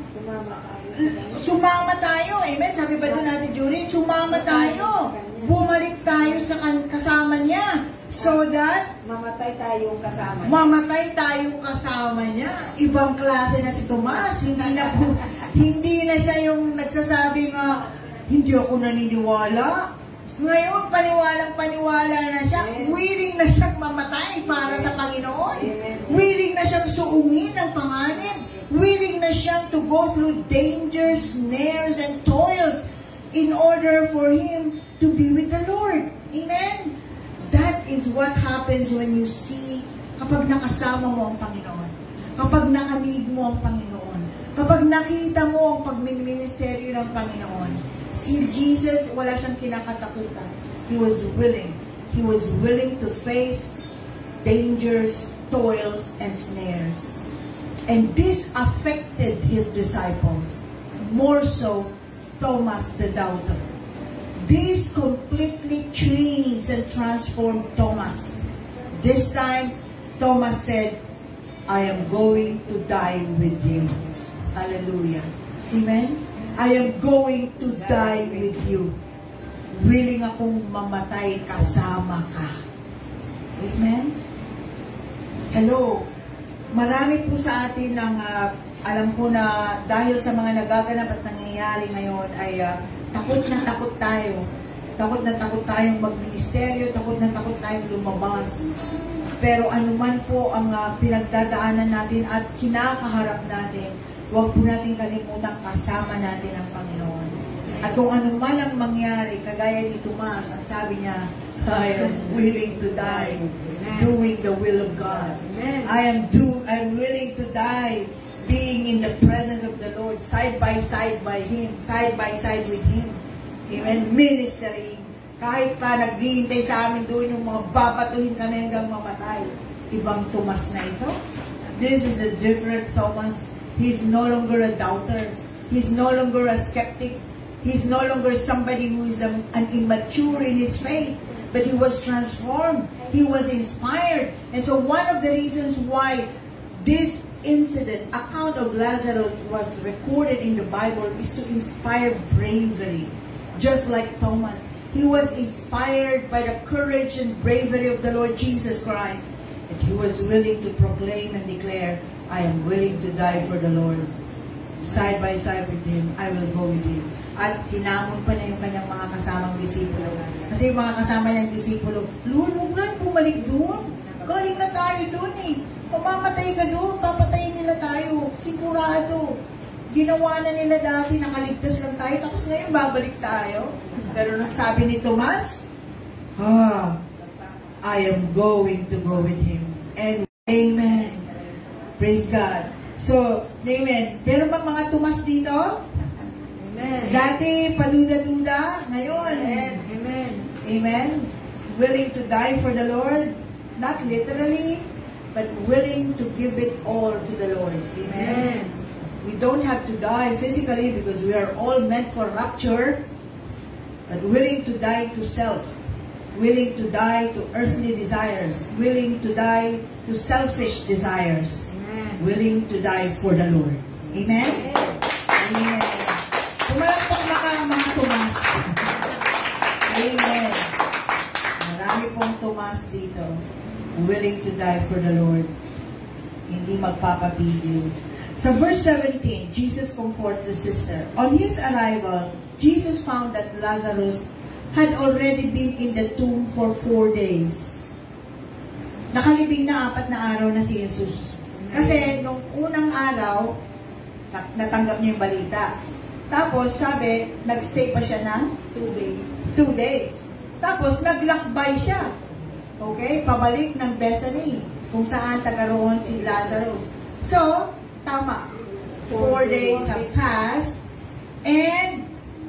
[SPEAKER 1] Sumama tayo. Amen. Sabi ba doon natin, Julie? Sumama tayo. Bumalik tayo sa kasama niya. So that
[SPEAKER 2] mamatay tayong kasama niya.
[SPEAKER 1] Mamatay tayong kasama niya. Ibang klase na si Tomas. Hindi na po, hindi na siya yung nagsasabing uh, hindi ako naniniwala. Ngayon, paniwalang paniwala na siya. Willing na siyang mamatay para sa Panginoon. Willing na siyang suungin ang panganin. Willing na siyang to go through dangers, snares, and toils in order for him to be with the Lord. Amen? That is what happens when you see, kapag nakasama mo ang Panginoon, kapag nakamig mo ang Panginoon, kapag nakita mo ang pagministeryo ng Panginoon. Si Jesus, wala siyang kinakatakutan. He was willing. He was willing to face dangers, toils, and snares. And this affected his disciples, more so Thomas the doubter. This completely changed and transformed Thomas. This time, Thomas said, I am going to die with you. Hallelujah. Amen? I am going to die with you. Willing akong mamatay kasama ka. Amen? Hello? Marami po sa atin ng, uh, alam ko na dahil sa mga nagaganap at nangyayari ngayon ay uh, takot na takot tayo. Takot na takot tayong magministeryo, takot na takot tayong lumabas. Pero anuman po ang uh, pinagdadaanan natin at kinakaharap natin, huwag po natin kalimutan kasama natin ang Panginoon. At kung anuman ang mangyari, kagaya ni Tomas, ang sabi niya, I am willing to die doing the will of God. I am do I'm willing to die being in the presence of the Lord, side by side by Him, side by side with Him. Amen. Ministering. Kahit pa naghihintay sa amin doon yung mga babatuhin kami hanggang mamatay. Ibang Tomas na ito. This is a different Thomas. He's no longer a doubter. He's no longer a skeptic. He's no longer somebody who is a, an immature in his faith. But he was transformed. He was inspired. And so one of the reasons why this incident, account of Lazarus, was recorded in the Bible is to inspire bravery. Just like Thomas. He was inspired by the courage and bravery of the Lord Jesus Christ. And he was willing to proclaim and declare, I am willing to die for the Lord. Side by side with him, I will go with him. At hinamon pa niya yung kanyang mga kasamang disipulo. Kasi yung mga kasama niyang disipulo, Lord, huwag na bumalik doon. Galing na tayo doon eh. Mamamatay ka doon, papatayin nila tayo. Sigurado. Ginawa na nila dati, nakaligtas lang tayo, tapos ngayon babalik tayo. Pero nagsabi ni Tomas, ah, I am going to go with him. And amen. Praise God. So, amen. Pero bang mga Tomas dito?
[SPEAKER 2] Amen.
[SPEAKER 1] Dati, paduda-duda. Ngayon.
[SPEAKER 2] Amen. Amen.
[SPEAKER 1] Amen. Willing to die for the Lord. Not literally, but willing to give it all to the Lord. Amen.
[SPEAKER 2] Amen.
[SPEAKER 1] We don't have to die physically because we are all meant for rapture. But willing to die to self. Willing to die to earthly desires. Willing to die to selfish desires.
[SPEAKER 2] Amen.
[SPEAKER 1] Willing to die for the Lord. Amen? Amen. Pumalakpak na ka mga Tomas. Amen. Marami pong Tomas dito. Willing to die for the Lord. Hindi magpapapigil. Sa verse seventeen, Jesus comforts the sister. On his arrival, Jesus found that Lazarus had already been in the tomb for four days. Nakalibing na apat na araw na si Jesus. Kasi nung unang araw, natanggap niya yung balita. Tapos sabi, nagstay pa siya ng
[SPEAKER 2] Two days.
[SPEAKER 1] two days. Tapos naglakbay siya. Okay? Pabalik ng Bethany, kung saan tagaroon si Lazarus. So, tama. Four days have passed, and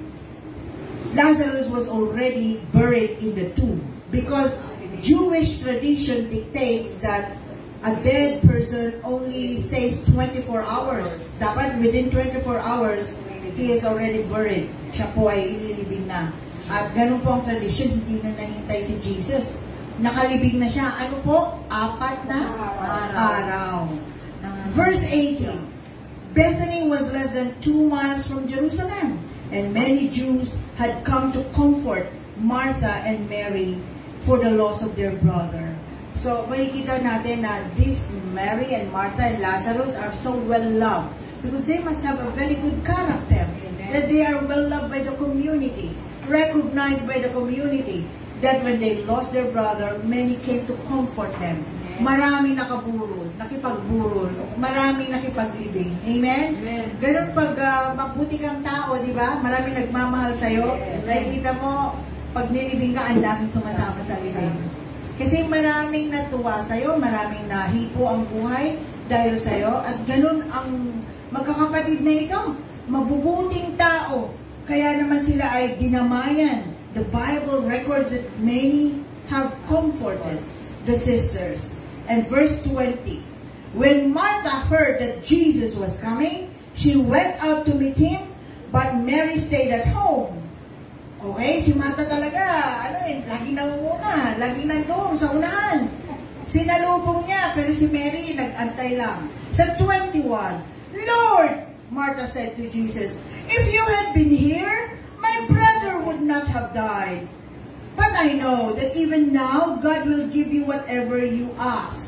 [SPEAKER 1] Lazarus was already buried in the tomb. Because Jewish tradition dictates that a dead person only stays twenty-four hours. Dapat within twenty-four hours, he is already buried. Siya po ay inilibing na. At ganun po ang tradition, hindi na nahintay si Jesus. Nakalibing na siya. Ano po? Apat na araw. Verse eighteen. Bethany was less than two miles from Jerusalem, and many Jews had come to comfort Martha and Mary for the loss of their brother. So, makikita natin na this Mary and Martha and Lazarus are so well-loved because they must have a very good character, that they are well-loved by the community, recognized by the community, that when they lost their brother, many came to comfort them. Maraming nakaburol, nakipagburol, maraming nakipaglibing. Amen?
[SPEAKER 2] Amen.
[SPEAKER 1] Ganun pag uh, mabuti kang tao, di ba? Maraming nagmamahal sa'yo. Nakikita mo, pag nilibing ka, ang daming sumasama sa libing. Kasi maraming natuwa sa'yo, maraming nahipo ang buhay dahil sa'yo, at ganun ang magkakapatid na ito. Mabubuting tao. Kaya naman sila ay dinamayan. The Bible records that many have comforted the sisters. And verse twenty, when Martha heard that Jesus was coming, she went out to meet him, but Mary stayed at home. Okay, si Martha talaga, ano eh, lagi nangunguna, lagi nandoon sa unahan. Sinalubong niya, pero si Mary nag-antay lang. Sa twenty-one, Lord, Martha said to Jesus, if you had been here, my brother would not have died. But I know that even now, God will give you whatever you ask.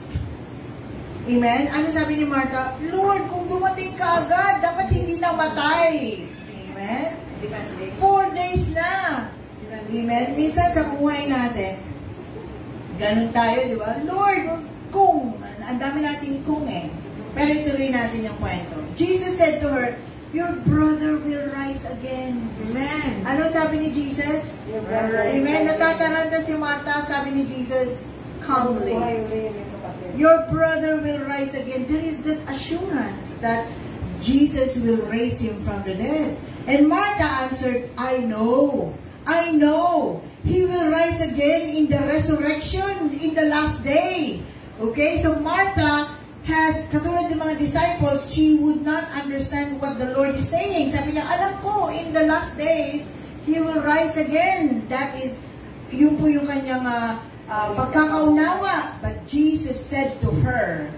[SPEAKER 1] Amen? Ano sabi ni Martha? Lord, kung dumating ka agad, dapat hindi na matay. Amen? Four days na. Amen? Minsan sa buhay natin, ganun tayo, di ba? Lord, kung, ang dami natin kung eh. Pero ituloy natin yung kwento. Jesus said to her, your brother will rise again.
[SPEAKER 2] Amen.
[SPEAKER 1] Ano sabi ni Jesus?
[SPEAKER 2] Your brother will
[SPEAKER 1] Amen.
[SPEAKER 2] rise again.
[SPEAKER 1] Natataranta si Martha, sabi ni Jesus, calmly. Your brother will rise again. There is that assurance that Jesus will raise him from the dead. And Martha answered, I know. I know. He will rise again in the resurrection in the last day. Okay, so Martha has, katulad ng mga disciples, she would not understand what the Lord is saying. Sabi niya, alam ko, in the last days, He will rise again. That is, yun po yung kanyang uh, uh, pagkakaunawa. But Jesus said to her,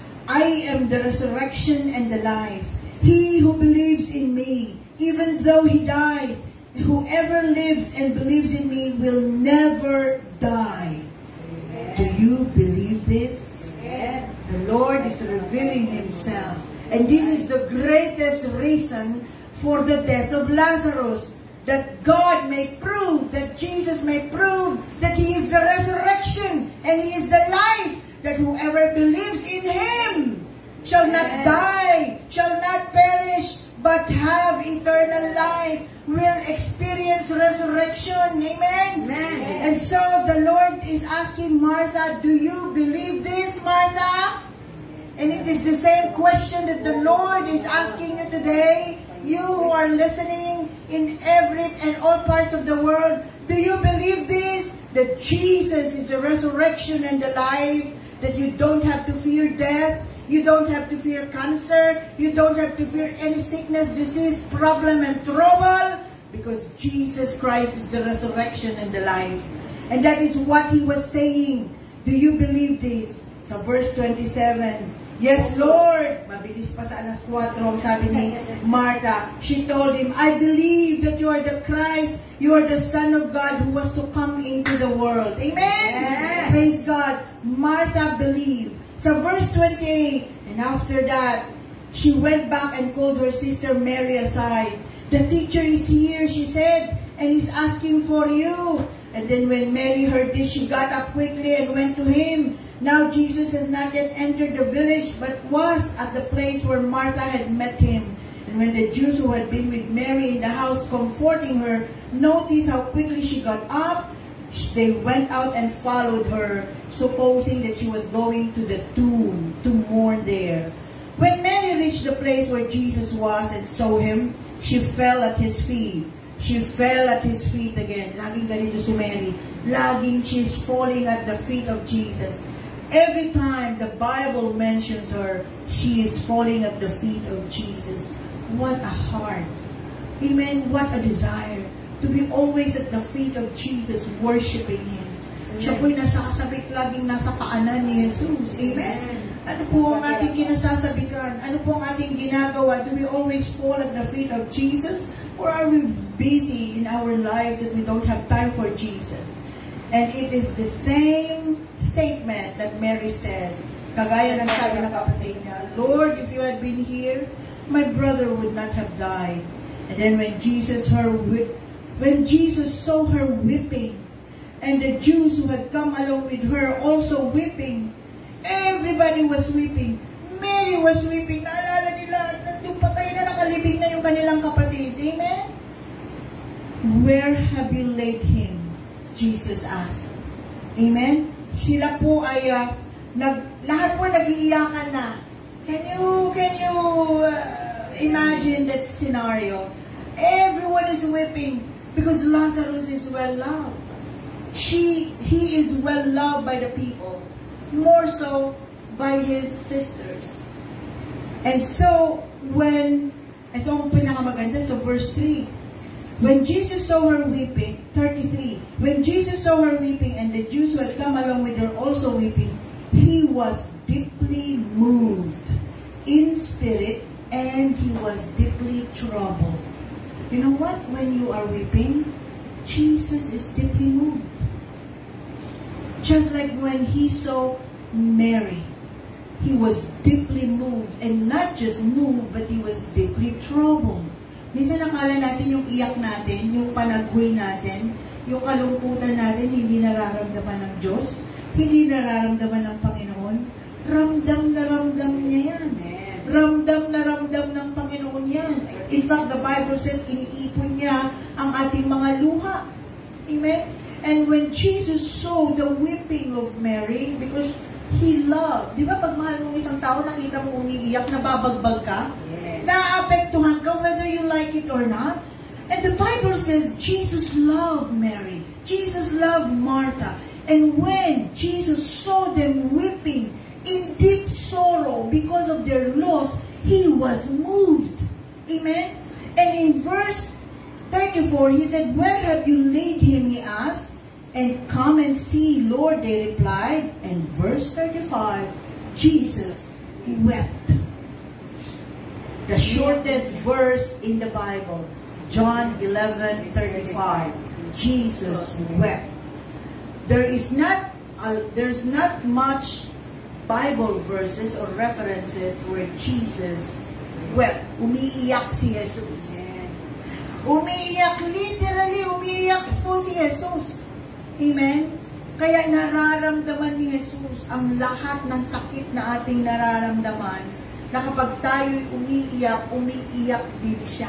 [SPEAKER 1] I am the resurrection and the life. He who believes in me, even though he dies, whoever lives and believes in me will never die. Amen. Do you believe this?
[SPEAKER 2] Amen.
[SPEAKER 1] The Lord is revealing Himself. And this is the greatest reason for the death of Lazarus. That God may prove, that Jesus may prove that He is the resurrection and He is the life, that whoever believes in Him shall not die, shall not perish, but have eternal life, will experience resurrection. Amen?
[SPEAKER 2] Amen.
[SPEAKER 1] And so the Lord is asking Martha, do you believe this, Martha? And it is the same question that the Lord is asking you today. You who are listening in every and all parts of the world, do you believe this? That Jesus is the resurrection and the life, that you don't have to fear death, you don't have to fear cancer, you don't have to fear any sickness, disease, problem, and trouble, because Jesus Christ is the resurrection and the life. And that is what He was saying. Do you believe this? So verse twenty-seven, yes, Lord. Mabilis pa sa alas kwatro ang sabi ni Martha. She told Him, I believe that you are the Christ, you are the Son of God who was to come into the world. Amen?
[SPEAKER 2] Yes.
[SPEAKER 1] Praise God. Martha believed. So verse twenty-eight, and after that, she went back and called her sister Mary aside. The teacher is here, she said, and he's asking for you. And then when Mary heard this, she got up quickly and went to Him. Now Jesus has not yet entered the village, but was at the place where Martha had met Him. And when the Jews who had been with Mary in the house comforting her noticed how quickly she got up, they went out and followed her, supposing that she was going to the tomb to mourn there. When Mary reached the place where Jesus was and saw Him, she fell at His feet. She fell at His feet again. Laging ganito si Mary. Laging she's falling at the feet of Jesus. Every time the Bible mentions her, she is falling at the feet of Jesus. What a heart. Amen. What a desire to be always at the feet of Jesus, worshiping Him. Amen. Siya po'y nasasabik, laging nasa paanan ni Jesus. Amen. Ano po ang ating kinasasabikan? Ano po ang ating ginagawa? Do we always fall at the feet of Jesus? Or are we busy in our lives that we don't have time for Jesus? And it is the same statement that Mary said. Kagaya ng sabi ng kapatid niya, Lord, if you had been here, my brother would not have died. And then when Jesus her when Jesus saw her weeping, and the Jews who had come along with her also weeping, everybody was weeping. Mary was weeping. Naalala nila, nandun patay na, nakalibing na yung kanilang kapatid. Amen? Where have you laid Him? Jesus asked. Amen? Sila po ay, uh, nag, lahat po nag-iiyakan na. Can you, can you uh, imagine that scenario? Everyone is weeping because Lazarus is well loved. She, he is well loved by the people. More so by his sisters. And so, when, ito ang pinakamaganda sa verse three, when Jesus saw her weeping, thirty-three, when Jesus saw her weeping and the Jews who had come along with her also weeping, He was deeply moved in spirit and He was deeply troubled. You know what? When you are weeping, Jesus is deeply moved. Just like when He saw Mary, He was deeply moved, and not just moved, but He was deeply troubled. Minsan nakala natin yung iyak natin, yung panaghoy natin, yung kalungkutan natin, hindi nararamdaman ng Diyos, hindi nararamdaman ng Panginoon. Ramdam na ramdam niya yan. Ramdam na ramdam ng Panginoon yan. In fact, the Bible says, iniipon niya ang ating mga luha. Amen? And when Jesus saw the weeping of Mary, because He loved, di ba pag mahal mong isang tao, nakita mo umiiyak, nababagbag ka? Yes. Naapektuhan ka whether you like it or not. And the Bible says, Jesus loved Mary. Jesus loved Martha. And when Jesus saw them weeping in deep sorrow because of their loss, He was moved. Amen? And in verse thirty-four, He said, where have you laid Him? He asked. And come and see, Lord, they replied. And verse thirty-five, Jesus wept. The shortest verse in the Bible, John eleven thirty-five. Jesus wept. There is not, uh, there's not much Bible verses or references where Jesus wept. Umiiyak si Jesus. Umiiyak, literally umiiyak po si Jesus. Amen? Kaya nararamdaman ni Jesus ang lahat ng sakit na ating nararamdaman, na kapag tayo'y umiiyak, umiiyak din siya.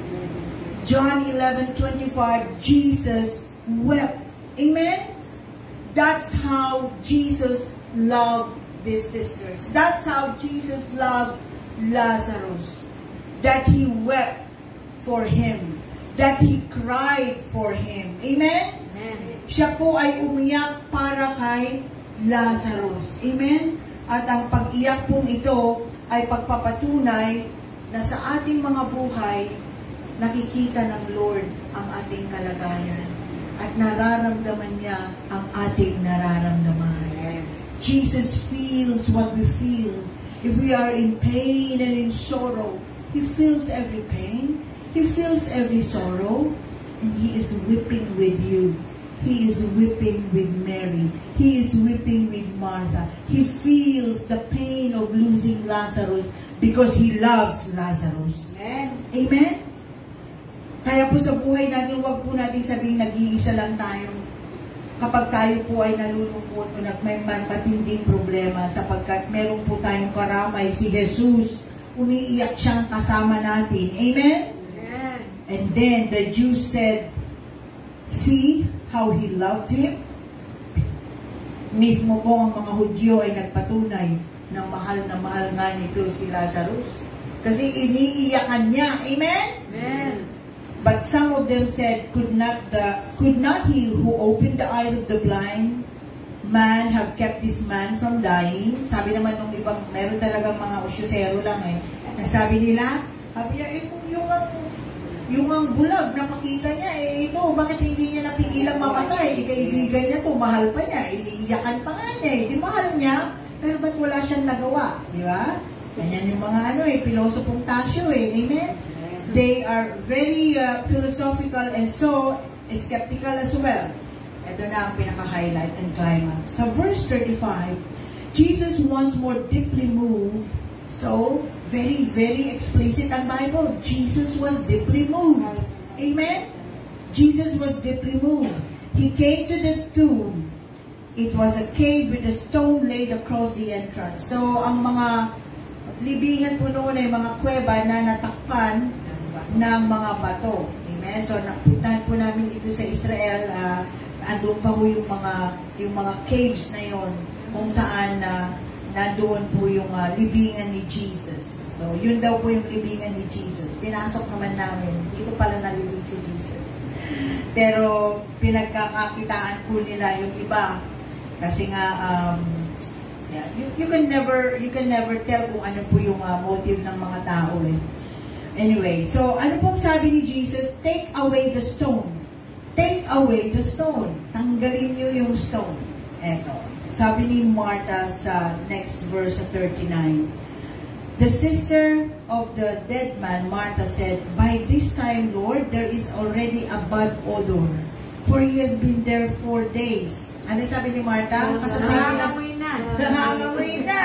[SPEAKER 1] John eleven twenty-five, Jesus wept. Amen? That's how Jesus loved these sisters. That's how Jesus loved Lazarus. That he wept for him. That he cried for him. Amen?
[SPEAKER 2] Amen.
[SPEAKER 1] Siya po ay umiyak para kay Lazarus. Amen? At ang pag-iyak pong ito ay pagpapatunay na sa ating mga buhay, nakikita ng Lord ang ating kalagayan. At nararamdaman niya ang ating nararamdaman. Jesus feels what we feel. If we are in pain and in sorrow, He feels every pain. He feels every sorrow. And He is weeping with you. He is weeping with Mary. He is weeping with Martha. He feels the pain of losing Lazarus because He loves Lazarus.
[SPEAKER 2] Amen.
[SPEAKER 1] Amen? Kaya po sa buhay natin, huwag po natin sabihin nag-iisa lang tayo. Kapag tayo po ay nalulungkot o may matinding problema, sapagkat meron po tayong karamay, si Jesus, umiiyak siyang kasama natin. Amen?
[SPEAKER 2] Amen.
[SPEAKER 1] And then the Jews said, see how He loved him? Mismo po ang mga Hudyo ay nagpatunay na mahal na mahal nga nito si Lazarus. Kasi iniiyakan niya. Amen?
[SPEAKER 2] Amen.
[SPEAKER 1] But some of them said, could not the could not He who opened the eyes of the blind man have kept this man from dying? Sabi naman nung ibang, meron talagang mga usyusero lang eh. Sabi nila, sabi niya, eh kung yung ang, yung ang bulag na makita niya, eh ito, bakit hindi niya napigilang mamatay? Eh, kaibigan niya to, mahal pa niya, iniiyakan pa nga niya, eh, di mahal niya, pero ba't wala siyang nagawa? Di ba? Ganyan yung mga ano eh, pilosopong Tasyo eh, amen? They are very uh, philosophical and so skeptical as well. Ito na ang pinaka-highlight and climax. Sa verse thirty-five, Jesus once more deeply moved. So, very, very explicit ang Bible. Jesus was deeply moved. Amen? Jesus was deeply moved. He came to the tomb. It was a cave with a stone laid across the entrance. So, ang mga libingan po noon ay mga kuweba na natakpan ng mga bato. Amen? So, napuntahan po namin ito sa Israel. Uh, andun pa po yung mga, yung mga caves na yon kung saan uh, nandoon po yung uh, libingan ni Jesus. So, yun daw po yung libingan ni Jesus. Pinasok naman namin. Dito pala nalibing si Jesus. Pero, pinagkakakitaan po nila yung iba. Kasi nga, um, yeah, you, you can never, you can never tell kung ano po yung uh, motive ng mga tao eh. Anyway, so ano pong sabi ni Jesus? Take away the stone. Take away the stone. Tanggalin niyo yung stone. Eto. Sabi ni Martha sa next verse thirty-nine. The sister of the dead man, Martha, said, by this time, Lord, there is already a bad odor, for he has been there four days. Ano sabi ni Martha? Kasasabi na,
[SPEAKER 2] Nangangamoy na.
[SPEAKER 1] nangangamoy na.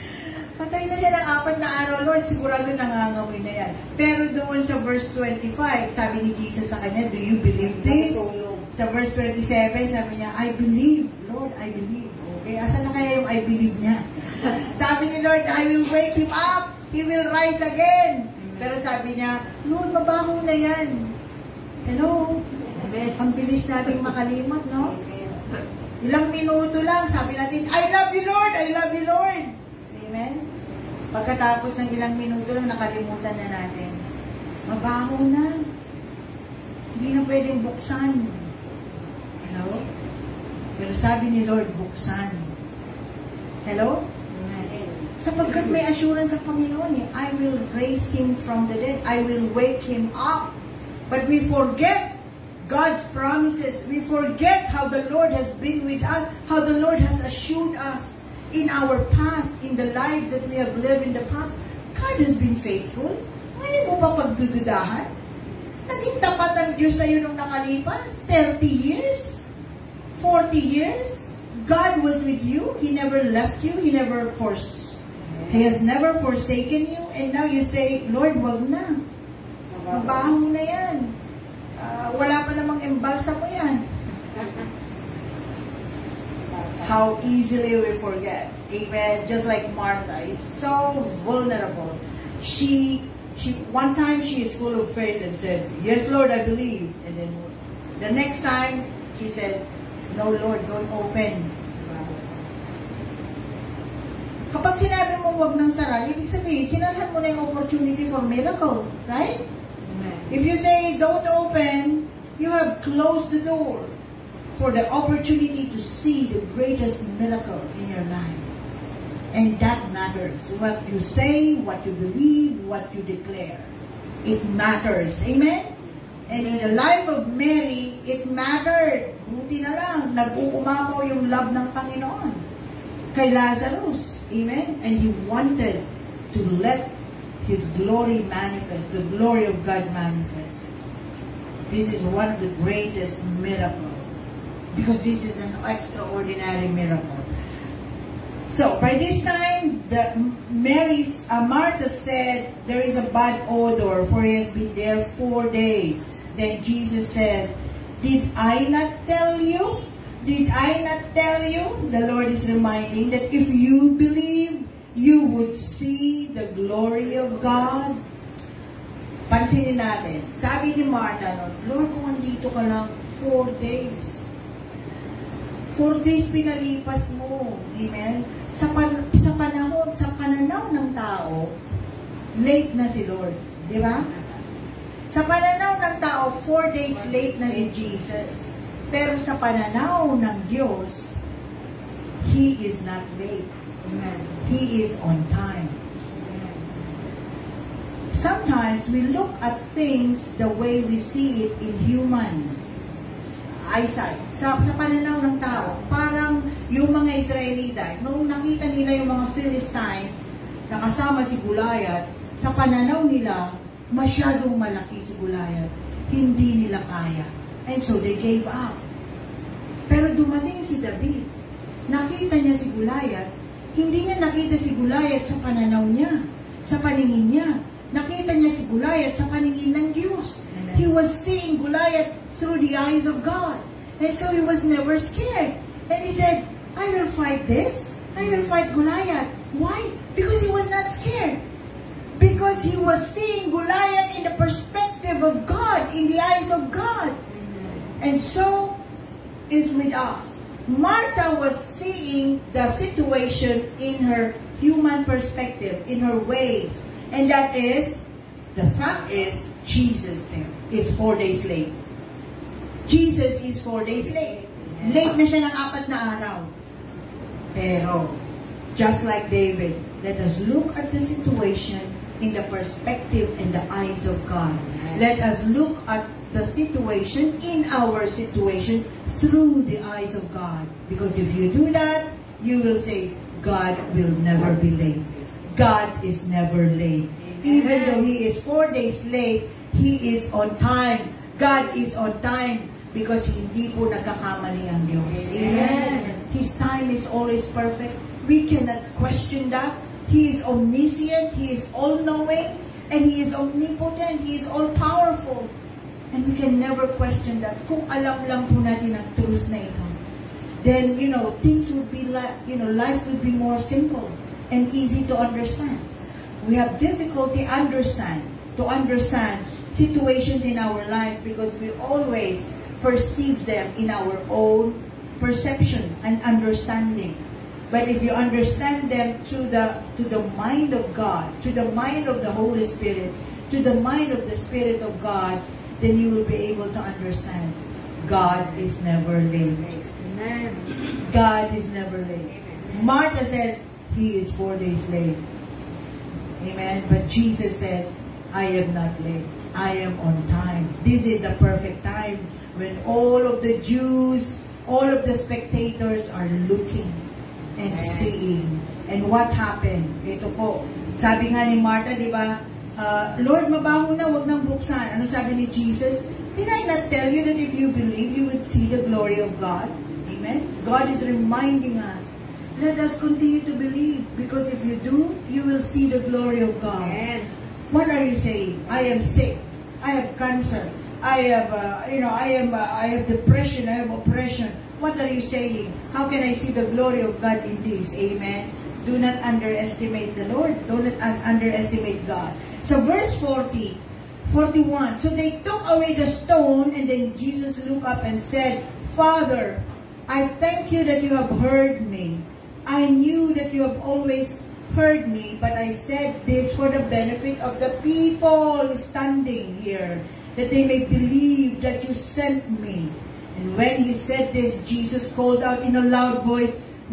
[SPEAKER 1] Patay na siya ng apat na araw, Lord, sigurado nangangamoy na yan. Pero doon sa verse twenty-five, sabi ni Jesus sa kanya, do you believe this? Sa verse twenty-seven, sabi niya, I believe, Lord, I believe. Okay, asan na kaya yung I believe niya? Sabi ni Lord, I will wake him up. He will rise again. Pero sabi niya, Lord, mabaho na yan. Hello? Ang bilis nating makalimot, no? Ilang minuto lang, sabi natin, I love you, Lord! I love you, Lord! Amen? Pagkatapos ng ilang minuto lang, nakalimutan na natin. Mabaho na. Hindi na pwedeng buksan. Hello? Pero sabi ni Lord, buksan. Hello? Sapagkat may assurance sa Panginoon eh, I will raise him from the dead. I will wake him up. But we forget God's promises. We forget how the Lord has been with us, how the Lord has assured us in our past, in the lives that we have lived in the past. God has been faithful. Ngayon mo ba pagdududahan? Naging tapat ang Diyos sa iyo nung nakalipas? thirty years? forty years? God was with you. He never left you. He never forced. He has never forsaken you. And now you say, Lord, wag na. Mabaho na yan. Uh, wala pa namang embalsa mo yan. How easily we forget. Amen. Just like Martha is so vulnerable. She, she, one time she is full of faith and said, yes, Lord, I believe. And then the next time, she said, no, Lord, don't open. Kapag sinabi mo wag nang sarali, ibig sabihin, sinarhan mo na yung opportunity for miracle. Right?
[SPEAKER 2] Amen.
[SPEAKER 1] If you say, don't open, you have closed the door for the opportunity to see the greatest miracle in your life. And that matters. What you say, what you believe, what you declare. It matters. Amen? And in the life of Mary, it mattered. Buti na lang, nag-uumapaw yung love ng Panginoon kay Lazarus. Amen? And he wanted to let his glory manifest, the glory of God manifest. This is one of the greatest miracles. Because this is an extraordinary miracle. So, by this time, the Mary's, uh, Martha said, there is a bad odor, for he has been there four days. Then Jesus said, did I not tell you? Did I not tell you? The Lord is reminding that if you believe, you would see the glory of God. Pansinin natin, sabi ni Martha, Lord, kung andito ka lang, four days. Four days pinalipas mo. Amen? Sa, pan sa panahon, sa pananaw ng tao, late na si Lord. Di ba? Sa pananaw ng tao, four days late na si Jesus. Pero sa pananaw ng Diyos, He is not late.
[SPEAKER 2] Amen.
[SPEAKER 1] He is on time. Sometimes we look at things the way we see it in human eyesight. Sa, sa pananaw ng tao, parang yung mga Israelita, nung nakita nila yung mga Philistines na kasama si Goliath, sa pananaw nila, masyadong malaki si Goliath. Hindi nila kaya. And so they gave up. Pero dumating si David. Nakita niya si Goliath. Hindi niya nakita si Goliath sa pananaw niya, sa paningin niya. Nakita niya si Goliath sa paningin ng Diyos. Amen. He was seeing Goliath through the eyes of God. And so he was never scared. And he said, I will fight this. I will fight Goliath. Why? Because he was not scared. Because he was seeing Goliath in the perspective of God, in the eyes of God. And so is with us. Martha was seeing the situation in her human perspective, in her ways. And that is, the fact is, Jesus there is four days late. Jesus is four days late. Late na siya ng apat na araw. Pero, just like David, let us look at the situation in the perspective and the eyes of God. Let us look at the situation in our situation through the eyes of God. Because if you do that, you will say, God will never be late. God is never late. Even though He is four days late, He is on time. God is on time because hindi po nagkakamali ang Diyos. Amen. His time is always perfect. We cannot question that. He is omniscient. He is all-knowing. And He is omnipotent. He is all-powerful. And we can never question that. Kung alam lang po natin ang truth na ito, then, you know, things would be like, you know, life would be more simple and easy to understand. We have difficulty understand, to understand situations in our lives because we always perceive them in our own perception and understanding. But if you understand them to the to the mind of God, to the mind of the Holy Spirit, to the mind of the Spirit of God, then you will be able to understand God is never late.
[SPEAKER 2] Amen.
[SPEAKER 1] God is never late. Martha says, He is four days late. Amen. But Jesus says, I am not late. I am on time. This is the perfect time when all of the Jews, all of the spectators are looking and seeing. And what happened? Ito po. Sabi nga ni Martha, di ba? Uh, Lord, mabaho na, wag nang buksan. Ano sabi ni Jesus? Did I not tell you that if you believe, you would see the glory of God? Amen? God is reminding us. Let us continue to believe, because if you do, you will see the glory of God.
[SPEAKER 2] Amen.
[SPEAKER 1] What are you saying? I am sick. I have cancer. I have, uh, you know, I am, uh, I have depression. I have oppression. What are you saying? How can I see the glory of God in this? Amen. Do not underestimate the Lord. Do not underestimate God. So verse forty, forty-one. So they took away the stone, and then Jesus looked up and said, Father, I thank you that you have heard me. I knew that you have always heard me, but I said this for the benefit of the people standing here, that they may believe that you sent me. And when he said this, Jesus called out in a loud voice,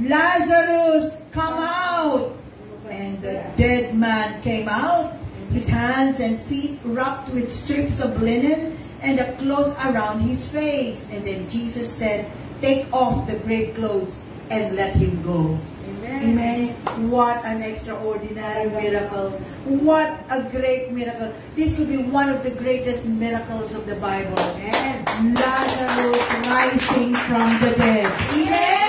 [SPEAKER 1] Lazarus, come out! And the dead man came out, his hands and feet wrapped with strips of linen and a cloth around his face. And then Jesus said, take off the grave clothes and let him go.
[SPEAKER 2] Amen.
[SPEAKER 1] Amen. What an extraordinary miracle. What a great miracle. This could be one of the greatest miracles of the Bible.
[SPEAKER 2] Amen.
[SPEAKER 1] Lazarus rising from the dead. Amen.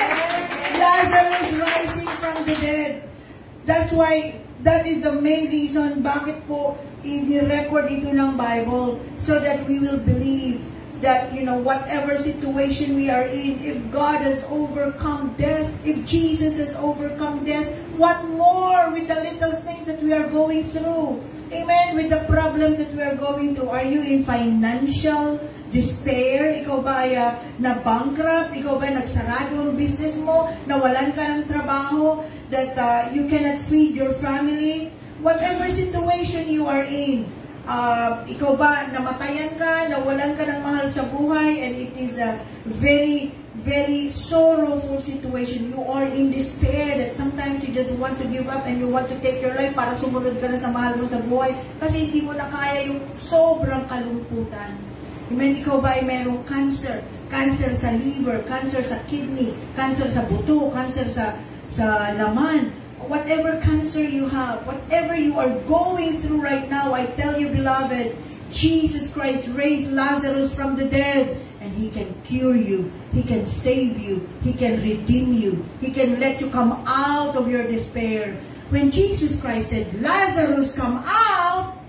[SPEAKER 1] Lazarus rising from the dead. That's why, that is the main reason bakit po i-record ito ng Bible, so that we will believe that, you know, whatever situation we are in, if God has overcome death, if Jesus has overcome death, what more with the little things that we are going through? Amen? With the problems that we are going through. Are you in financial despair? Ikaw ba ay uh, na-bankrupt? Ikaw ba nagsarado ang business mo? Nawalan ka ng trabaho? That uh, you cannot feed your family? Whatever situation you are in, Uh, ikaw ba, namatayan ka, nawalan ka ng mahal sa buhay, and it is a very, very sorrowful situation. You are in despair that sometimes you just want to give up and you want to take your life para sumunod ka na sa mahal mo sa buhay kasi hindi mo na kaya yung sobrang kalungkutan. Amen? Ikaw ba ay mayroong cancer? Cancer sa liver, cancer sa kidney, cancer sa buto, cancer sa, sa laman. Whatever cancer you have, whatever you are going through right now, I tell you, beloved, Jesus Christ raised Lazarus from the dead, and He can cure you, He can save you, He can redeem you, He can let you come out of your despair. When Jesus Christ said, Lazarus, come out,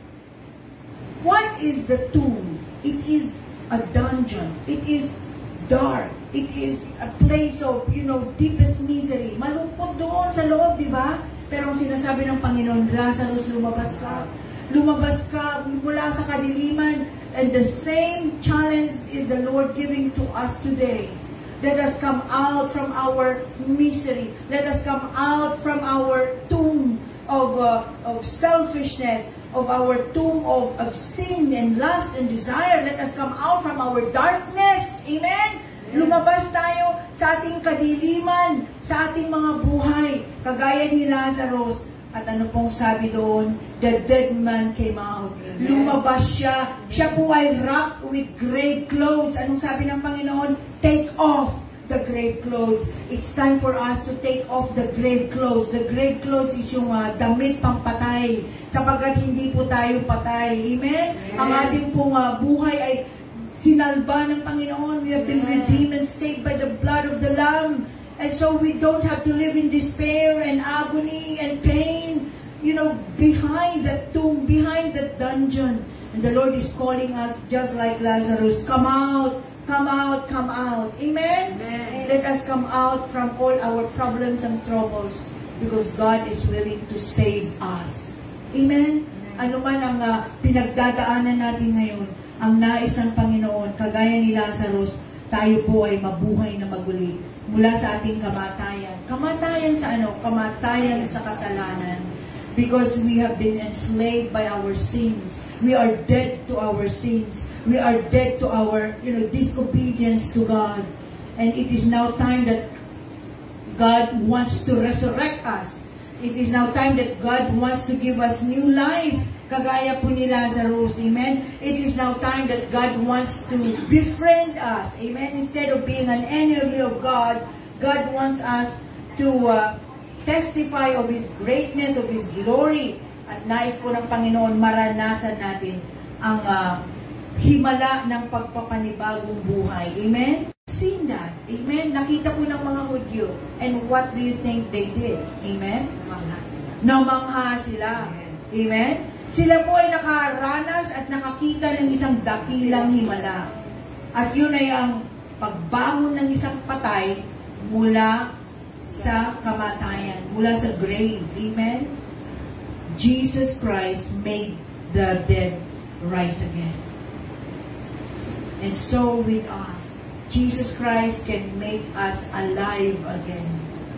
[SPEAKER 1] what is the tomb? It is a dungeon. It is dark. It is a place of, you know, deepest misery. Malungkot doon sa loob, di ba? Pero ang sinasabi ng Panginoon, Lazarus, lumabas ka. Lumabas ka mula sa kadiliman. And the same challenge is the Lord giving to us today. Let us come out from our misery. Let us come out from our tomb of, uh, of selfishness, of our tomb of, of sin and lust and desire. Let us come out from our darkness. Amen? Lumabas tayo sa ating kadiliman, sa ating mga buhay, kagaya ni Lazarus. At ano pong sabi doon? The dead man came out. Lumabas siya. Siya po ay wrapped with grave clothes. Anong sabi ng Panginoon? Take off the grave clothes. It's time for us to take off the grave clothes. The grave clothes is yung uh, damit pampatay, sapagkat hindi po tayo patay. Amen? Amen. Ang ating pong uh, buhay ay sinalba ng Panginoon. We have been redeemed and saved by the blood of the Lamb. And so we don't have to live in despair and agony and pain, you know, behind that tomb, behind that dungeon. And the Lord is calling us just like Lazarus. Come out, come out, come out. Amen? Amen. Let us come out from all our problems and troubles because God is willing to save us. Amen? Ano man ang uh, pinagdadaanan natin ngayon, ang nais ng Panginoon, kagaya ni Lazarus, tayo po ay mabuhay na maguli mula sa ating kamatayan. Kamatayan sa ano? Kamatayan sa kasalanan. Because we have been enslaved by our sins. We are dead to our sins. We are dead to our, you know, disobedience to God. And it is now time that God wants to resurrect us. It is now time that God wants to give us new life. Kagaya po ni Lazarus. Amen? It is now time that God wants to befriend us. Amen? Instead of being an enemy of God, God wants us to uh, testify of His greatness, of His glory. At nais po ng Panginoon, maranasan natin ang uh, himala ng pagpapanibagong buhay. Amen? Seen that. Amen? nakita po ng mga Hudyo. And what do you think they did? Amen?
[SPEAKER 2] Namangha sila.
[SPEAKER 1] Namangha sila. Amen? Sila po ay nakaranas at nakakita ng isang dakilang himala. At yun ay ang pagbangon ng isang patay mula sa kamatayan, mula sa grave. Amen? Jesus Christ made the dead rise again. And so with us, Jesus Christ can make us alive again.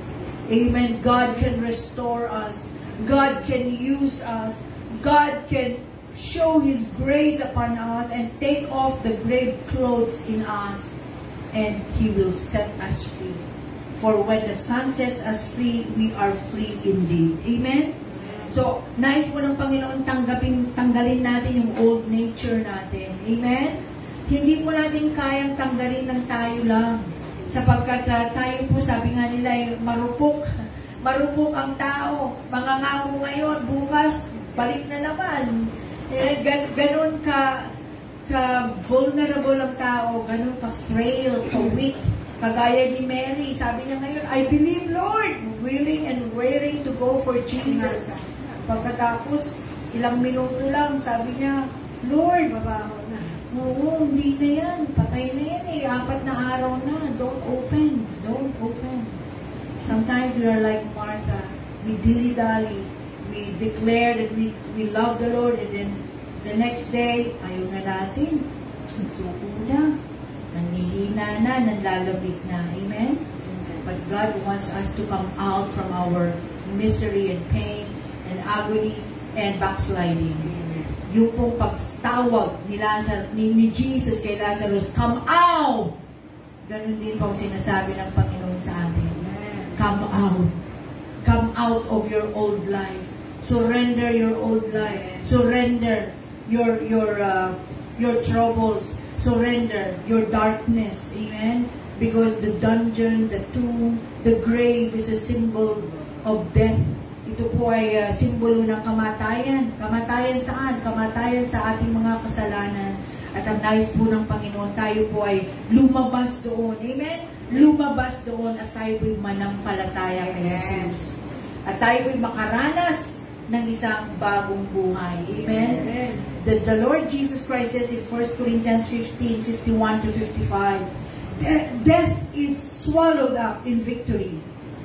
[SPEAKER 1] Amen. God can restore us. God can use us. God can show His grace upon us and take off the grave clothes in us, and He will set us free. For when the Son sets us free, we are free indeed. Amen? So, nais po ng Panginoon tanggapin, tanggalin natin yung old nature natin. Amen? Hindi po natin kayang tanggalin ng tayo lang. Sapagkat uh, tayo po, sabi nga nila, ay marupok. Marupok ang tao. Mangangako ngayon, bukas, balik na naman. Eh, gan ganon ka, ka vulnerable ang tao, ganon ka frail, ka weak. Kagaya ni Mary, sabi niya ngayon, I believe, Lord, willing and raring to go for Jesus. Pagkatapos, ilang minuto lang, sabi niya, Lord,
[SPEAKER 2] Babaho na.
[SPEAKER 1] oo, hindi na yan. Patay na yan eh. Apat na araw na. Don't open. Don't open. Sometimes we are like Martha. We dilly-dally. We declare that we, we love the Lord, and then the next day, ayaw na natin. Suko na. Nanihina na. Nanlalamig na. Amen? But God wants us to come out from our misery and pain and agony and backsliding. Yung pong pagtawag ni, Lazarus, ni, ni Jesus kay Lazarus, come out! Ganun din pong sinasabi ng Panginoon sa atin. Come out. Come out of your old life. Surrender your old life. Surrender your your uh, your troubles. Surrender your darkness. Amen? Because the dungeon, the tomb, the grave is a symbol of death. Ito po ay uh, simbolo ng kamatayan. Kamatayan saan? Kamatayan sa ating mga kasalanan. At ang nais po ng Panginoon, tayo po ay lumabas doon. Amen? Lumabas doon at tayo po ay manampalataya kay Jesus. At tayo po ay makaranas ng isang bagong buhay. Amen? Amen. The, the Lord Jesus Christ says in First Corinthians fifteen, fifty-one to fifty-five, death is swallowed up in victory.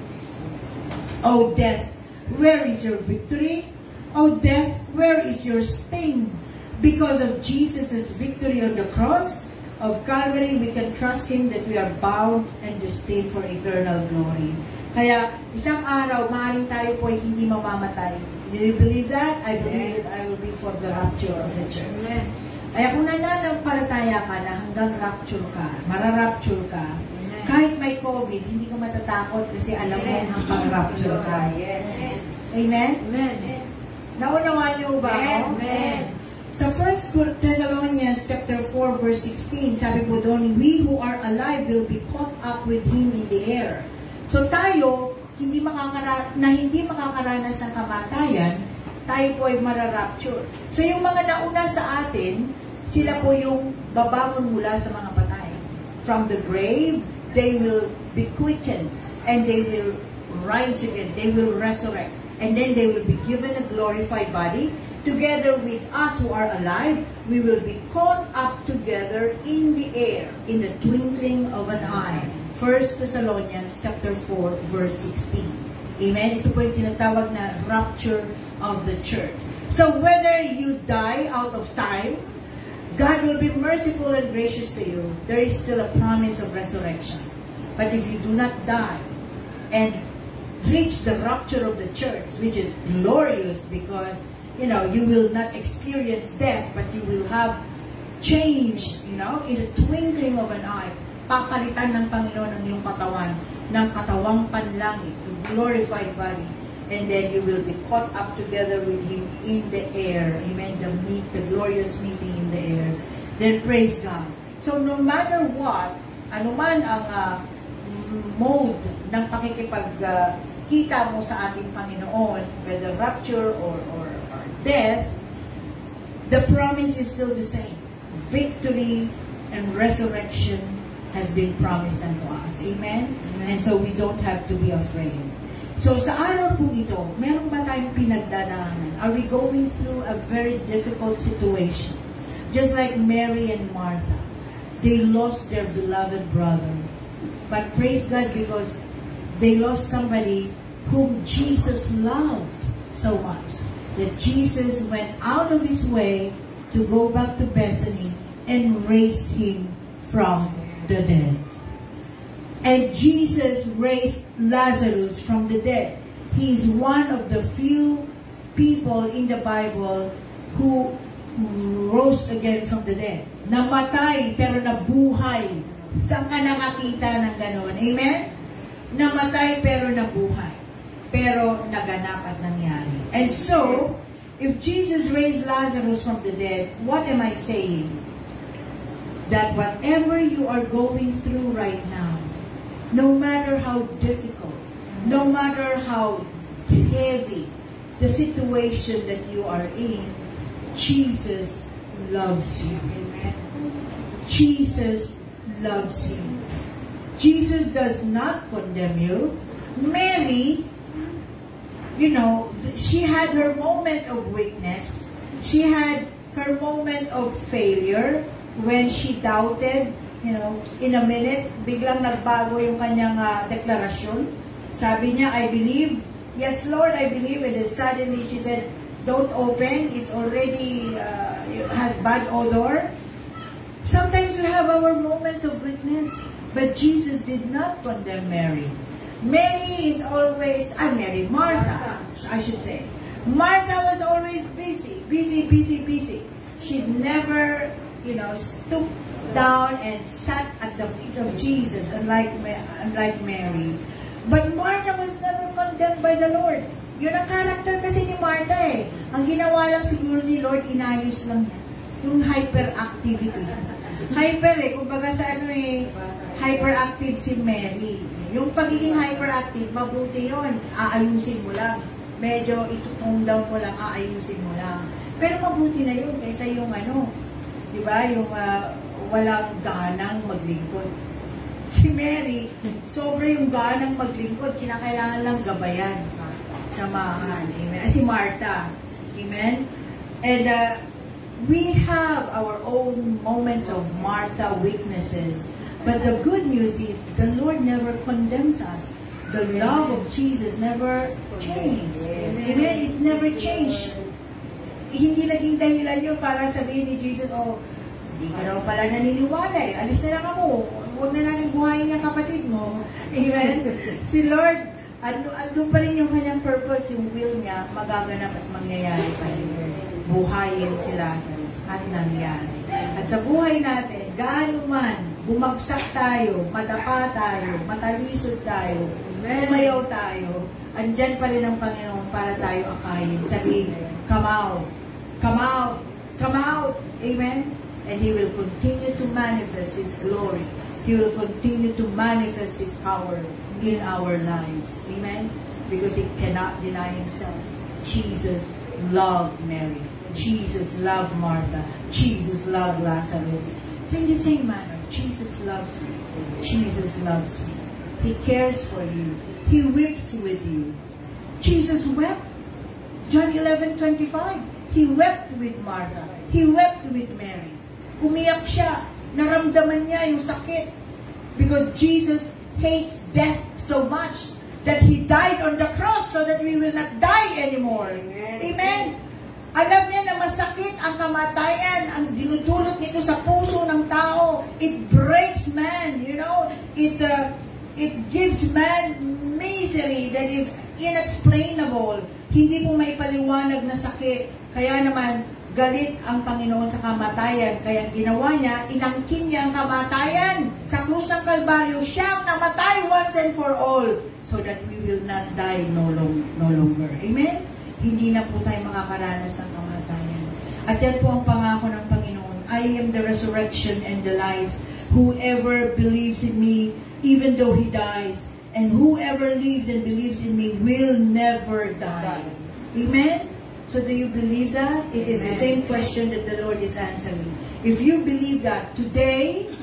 [SPEAKER 1] O death, where is your victory? O death, where is your sting? Because of Jesus' victory on the cross of Calvary, we can trust Him that we are bound and destined for eternal glory. Kaya, isang araw, maaaring tayo po ay hindi mamamatay. Do you believe that? I believe that I will be for the rapture of the church. Amen. Kaya kung nananampalataya ka na hanggang rapture ka, mararapture ka, Amen. Kahit may COVID, hindi ka matatakot kasi alam mo hanggang rapture ka.
[SPEAKER 2] Yes.
[SPEAKER 1] Amen?
[SPEAKER 2] Amen.
[SPEAKER 1] Naunawa niyo ba ako?
[SPEAKER 2] Amen.
[SPEAKER 1] Sa First Thessalonians chapter four verse sixteen, sabi po doon, we who are alive will be caught up with Him in the air. So tayo, hindi makakara na hindi makakaranas ng kamatayan, tayo po ay mararapture. So yung mga nauna sa atin, sila po yung babangon mula sa mga patay. From the grave, they will be quickened and they will rise again. They will resurrect. And then they will be given a glorified body. Together with us who are alive, we will be caught up together in the air in the twinkling of an eye. First Thessalonians chapter four verse sixteen. Amen? Ito po yung tinatawag na rapture of the church. So whether you die out of time, God will be merciful and gracious to you. There is still a promise of resurrection. But if you do not die and reach the rapture of the church, which is glorious because, you know, you will not experience death, but you will have changed, you know, in a twinkling of an eye. Papalitan ng Panginoon ang iyong katawan, ng katawang panlangit, the glorified body. And then you will be caught up together with Him in the air. Amen. The meet, the glorious meeting in the air. Then praise God. So no matter what, anuman ang uh, mode ng pakikipagkita uh, mo sa ating Panginoon, whether rapture or, or, or death, the promise is still the same. Victory and resurrection has been promised unto us. Amen? And so we don't have to be afraid. So sa araw po ito, meron ba tayong pinagdadaanan? Are we going through a very difficult situation? Just like Mary and Martha. They lost their beloved brother. But praise God, because they lost somebody whom Jesus loved so much, that Jesus went out of his way to go back to Bethany and raise him from the dead. And Jesus raised Lazarus from the dead. He is one of the few people in the Bible who rose again from the dead. Namatay pero nabuhay. Saan ka nakakita ng ganon? Amen? Namatay pero nabuhay. Pero naganap at nangyari. And so, if Jesus raised Lazarus from the dead, what am I saying? That whatever you are going through right now, no matter how difficult, no matter how heavy the situation that you are in, Jesus loves you. Jesus loves you. Jesus does not condemn you. Mary, you know, she had her moment of weakness. She had her moment of failure when she doubted. You know, in a minute, biglang nagbago yung kanyang uh, deklarasyon. Sabi niya, I believe. Yes, Lord, I believe. And then suddenly she said, don't open. It's already, uh, it has bad odor. Sometimes we have our moments of weakness. But Jesus did not condemn Mary. Mary is always, ah, Mary, Martha, I should say. Martha was always busy, busy, busy, busy. She never, you know, stooped down and sat at the feet of Jesus, unlike, unlike Mary. But Martha was never condemned by the Lord. Yun ang character kasi ni Martha eh. Ang ginawa lang siguro ni Lord, inayos lang niya. Yung hyperactivity. Hyper eh, kumbaga sa ano eh, hyperactive si Mary. Yung pagiging hyperactive, mabuti yun. Aayusin mo lang. Medyo itutong down mo lang, aayusin mo lang. Pero mabuti na yun kaysa yung ano, di ba, yung uh, walang ganang maglingkod. Si Mary, sobre yung ganang maglingkod, kinakailangan lang gabayan. Samahan. Amen. Si Martha. Amen. And uh, we have our own moments of Martha weaknesses. But the good news is the Lord never condemns us. The love of Jesus never changed. Amen. It never changed. Hindi naging dahilan yun para sabihin ni Jesus, oh, hindi ka raw pala naniniwala eh. Alis na lang ako. Huwag na natin buhayin ang kapatid mo. Amen. Si Lord, andun pa rin yung kanyang purpose, yung will niya, magaganap at mangyayari pa rin. Buhayin si Lazarus at nangyari. At sa buhay natin, gaano man, bumagsak tayo, madapa tayo, matalisod tayo, umayaw tayo, andyan pa rin ang Panginoon para tayo akayin. Sabihin, come out, come out, come out. Amen? And He will continue to manifest His glory. He will continue to manifest His power in our lives. Amen? Because He cannot deny Himself. Jesus loved Mary. Jesus loved Martha. Jesus loved Lazarus. So in the same manner, Jesus loves me. Jesus loves me. He cares for you. He weeps with you. Jesus wept. John eleven twenty-five. He wept with Martha. He wept with Mary. Umiyak siya. Naramdaman niya yung sakit. Because Jesus hates death so much that He died on the cross so that we will not die anymore. Amen? Amen? Alam niya na masakit ang kamatayan, ang dinudulot nito sa puso ng tao. It breaks man, you know. It uh, it gives man misery that is inexplainable. Hindi po may paliwanag na sakit. Kaya naman, galit ang Panginoon sa kamatayan. Kaya ginawa niya, inangkin niya ang kamatayan sa krus ng Kalbaryo. Siyang namatay once and for all so that we will not die no, long, no longer. Amen? Hindi na po tayo makakaranas ng kamatayan. At yan po ang pangako ng Panginoon. I am the resurrection and the life. Whoever believes in me, even though he dies, and whoever lives and believes in me will never die. Amen? So do you believe that? It is the same question that the Lord is answering. If you believe that, today,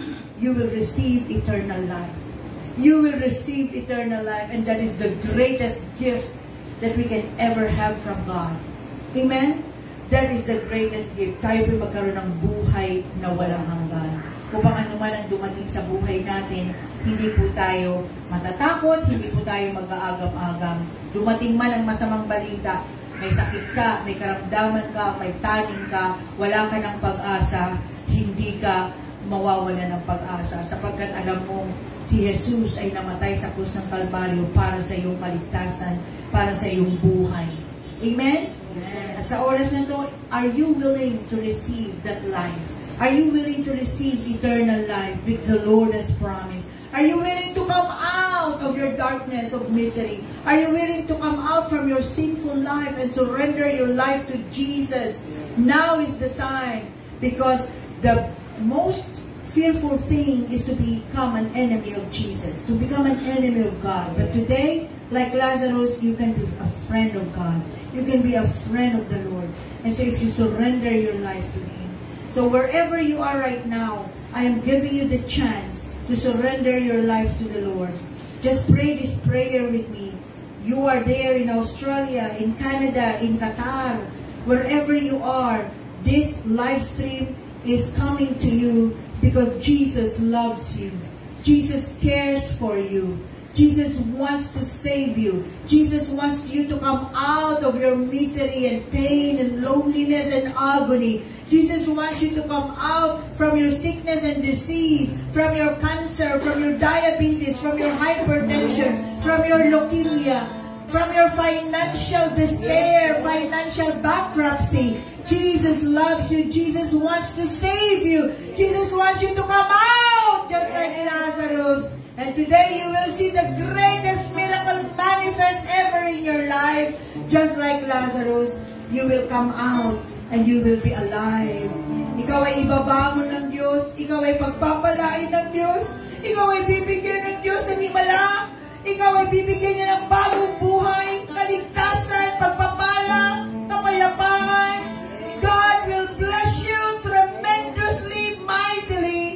[SPEAKER 1] you will receive eternal life. You will receive eternal life, and that is the greatest gift that we can ever have from God. Amen? That is the greatest gift. Tayo po magkaroon ng buhay na walang hanggan. Upang anuman ang dumating sa buhay natin, hindi po tayo matatakot, hindi po tayo mag-aagam-agam. Dumating man ang masamang balita, may sakit ka, may karamdaman ka, may taning ka, wala ka ng pag-asa, hindi ka mawawala ng pag-asa. Sapagkat alam mo, si Jesus ay namatay sa krus ng Kalbaryo para sa iyong kaligtasan, para sa iyong buhay. Amen? At sa oras na to, are you willing to receive that life? Are you willing to receive eternal life which the Lord has promised? Are you willing to come out of your darkness of misery? Are you willing to come out from your sinful life and surrender your life to Jesus? Now is the time, because the most fearful thing is to become an enemy of Jesus, to become an enemy of God. But today, like Lazarus, you can be a friend of God. You can be a friend of the Lord. And so if you surrender your life to Him. So wherever you are right now, I am giving you the chance to surrender your life to the Lord. Just pray this prayer with me. You are there in Australia, in Canada, in Qatar, wherever you are, this live stream is coming to you because Jesus loves you. Jesus cares for you. Jesus wants to save you. Jesus wants you to come out of your misery and pain and loneliness and agony. Jesus wants you to come out from your sickness and disease, from your cancer, from your diabetes, from your hypertension, from your leukemia, from your financial despair, financial bankruptcy. Jesus loves you. Jesus wants to save you. Jesus wants you to come out just like Lazarus. And today you will see the greatest miracle manifest ever in your life. Just like Lazarus, you will come out and you will be alive. Ikaw ay ibabangon ng Diyos. Ikaw ay pagpapalain ng Diyos. Ikaw ay bibigyan ng Diyos ng himala. Ikaw ay bibigyan niya ng bagong buhay, kaligtasan, pagpapala, kapayapaan. God will bless you tremendously, mightily.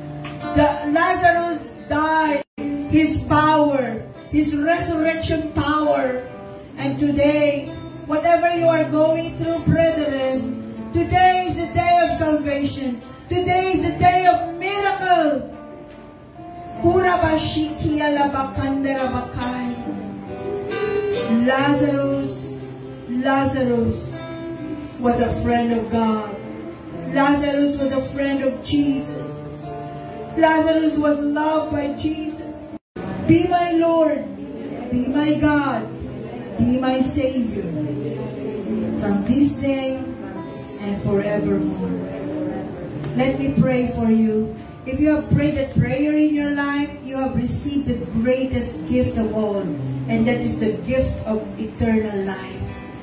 [SPEAKER 1] The Lazarus died, his power, his resurrection power. And today, whatever you are going through, brethren, today is the day of salvation. Today is the day of miracle. Lazarus, Lazarus was a friend of God. Lazarus was a friend of Jesus. Lazarus was loved by Jesus. Be my Lord, be my God, be my Savior from this day and forevermore. Let me pray for you. If you have prayed that prayer in your life, you have received the greatest gift of all, and that is the gift of eternal life.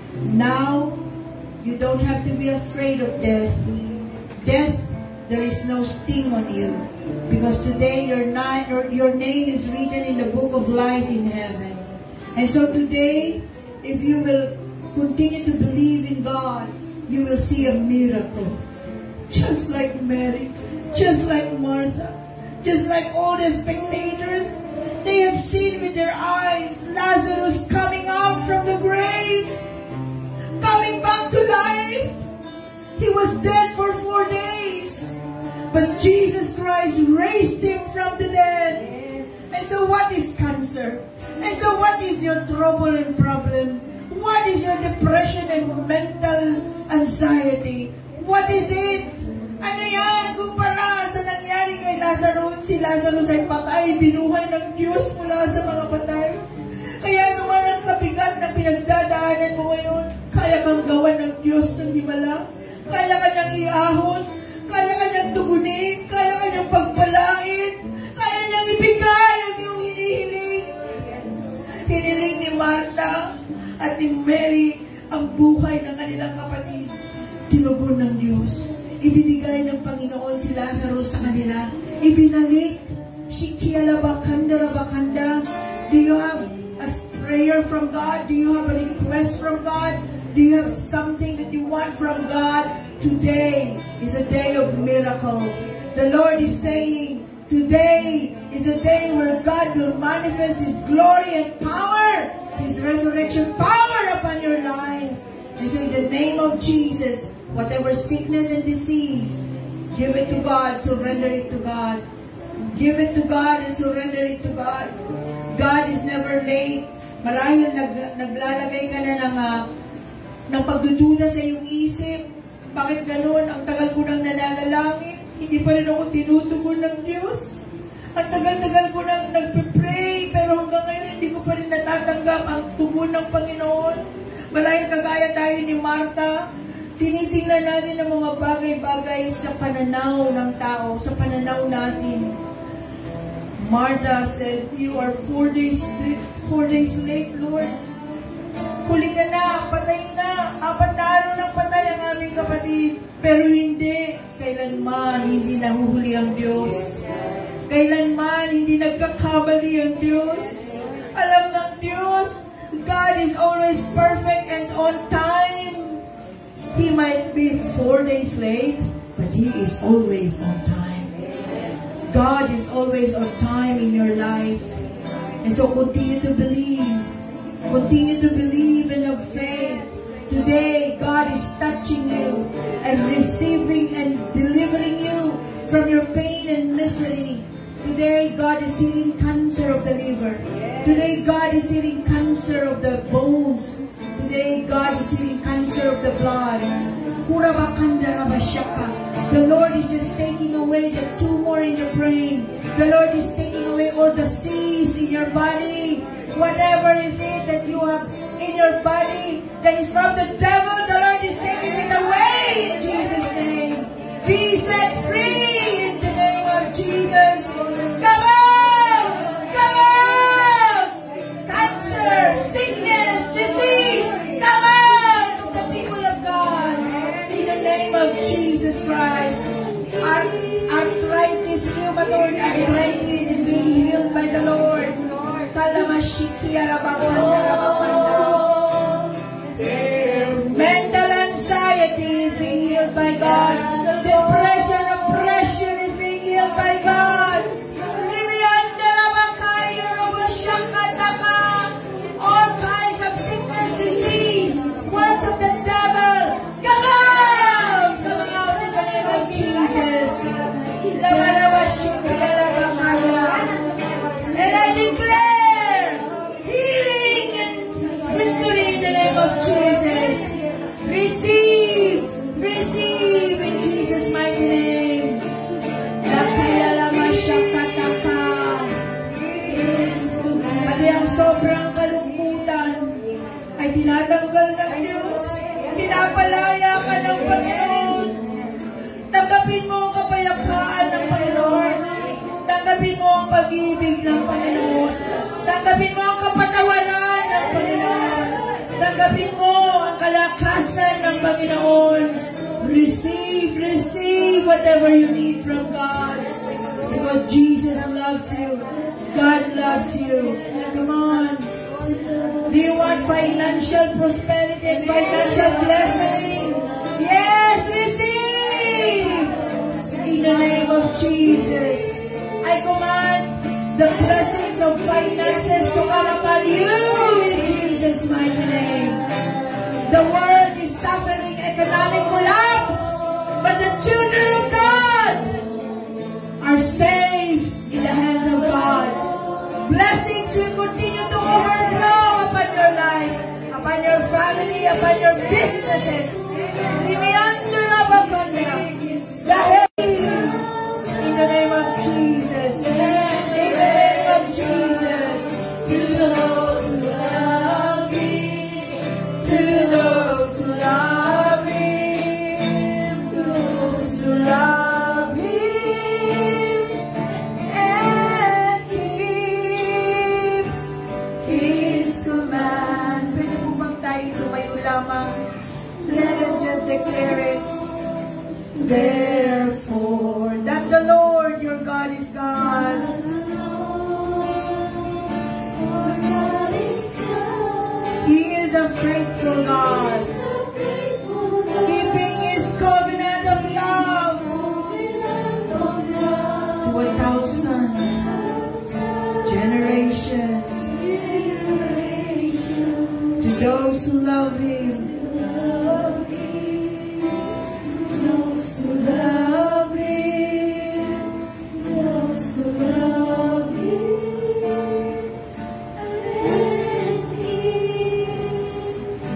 [SPEAKER 1] Now, you don't have to be afraid of death. Death, there is no sting on you. Because today your, your name is written in the book of life in heaven. And so today, if you will continue to believe in God, you will see a miracle. Just like Mary, just like Martha, just like all the spectators, they have seen with their eyes Lazarus coming out from the grave, coming back to life. He was dead for four days. But Jesus Christ raised him from the dead. And so what is cancer? And so what is your trouble and problem? What is your depression and mental anxiety? What is it? Ano yan? Kumpara sa nangyari kay Lazarus, si Lazarus ay patay, binuhay ng Diyos mula sa mga patay. Kaya naman ang kabigat na pinagdadaanan mo ngayon, kaya kang gawan ng Diyos ng himala. Kaya ka niyang iahon. Kaya ka niyang tugunin, kaya ka niyang pagpalain, kaya niyang ibigay ang iyong hinihiling. Hiniling ni Martha at ni Mary ang buhay ng kanilang kapatid. Tinugon ng Diyos. Ibinigay ng Panginoon si Lazarus sa kanila. Ibinalik. Shikialabakanda-rabakanda. Do you have a prayer from God? Do you have a request from God? Do you have something that you want from God? Today is a day of miracle. The Lord is saying Today is a day where God will manifest His glory and power, His resurrection power upon your life. This is in the name of Jesus. Whatever sickness and disease, give it to God, surrender it to God. Give it to God and surrender it to God. God is never late. Marahil nag, naglalagay ka na ng, uh, ng pagdududa sa iyong isip. Bakit ganun? Ang tagal ko nang nananalangin. Hindi pa rin ako tinutugon ng Diyos. Ang tagal-tagal ko nang nagpe-pray, pero hanggang ngayon hindi ko pa rin natatanggap ang tugon ng Panginoon. Malayang kagaya tayo ni Martha, tinitingnan natin ang mga bagay-bagay sa pananaw ng tao, sa pananaw natin. Martha said, "You are four days, four days late, Lord. Huli ka na, patay na, apat na araw ng patay ang aming kapatid." Pero hindi, kailanman hindi nahuhuli ang Diyos. Kailanman hindi nagkakamali ang Diyos. Alam ng Diyos, God is always perfect and on time. He might be four days late, but He is always on time. God is always on time in your life. And so continue to believe. Continue to believe and have faith. Today, God is touching you and receiving and delivering you from your pain and misery. Today, God is healing cancer of the liver. Today, God is healing cancer of the bones. Today, God is healing cancer of the blood. The Lord is just taking away the tumor in your brain. The Lord is taking away all the cysts in your body. Whatever is it that you have in your body that is from the devil, the Lord is taking it away in Jesus' name. Be set free in the name of Jesus. Come on! Come on! Cancer, sickness, disease, come on to the people of God in the name of Jesus Christ. Art arthritis, rheumatoid arthritis is being healed by the Lord. Mental anxiety is being healed by God. Depression, oppression is being healed by God. All kinds of sickness, disease, words of the devil, come out! Come out in the name of Jesus. And I declare healing and victory in the name of Jesus. Receive, receive in Jesus' mighty name. Pati ang sobrang kalungkutan ay tinatanggal ng Diyos. Pinapalaya ka ng Panginoon. Tanggapin mo ang kapayapaan ng Panginoon. Tanggapin mo ang pag-ibig ng Panginoon. Tanggapin mo ang kapatawaran ng Panginoon. Tanggapin mo ang kalakasan ng Panginoon. Receive, receive whatever you need from God. Because Jesus loves you. God loves you. Come on. Do you want financial prosperity and financial blessing? Yes, receive! In the name of Jesus. I command the blessings of finances to come upon you in Jesus' mighty name. The world is suffering economic collapse, but the children of God are safe in the hands of God. Blessings will continue to overflow upon your life, upon your family, upon your businesses. In the name of Jesus. In the name of Jesus. To those who love Him. To those who love Him. To those who love Him. And keeps His command. Pwede po bang tayo tumayo lamang? Let us just declare it. who love Him. Those who love Him. Those who love Him. And keeps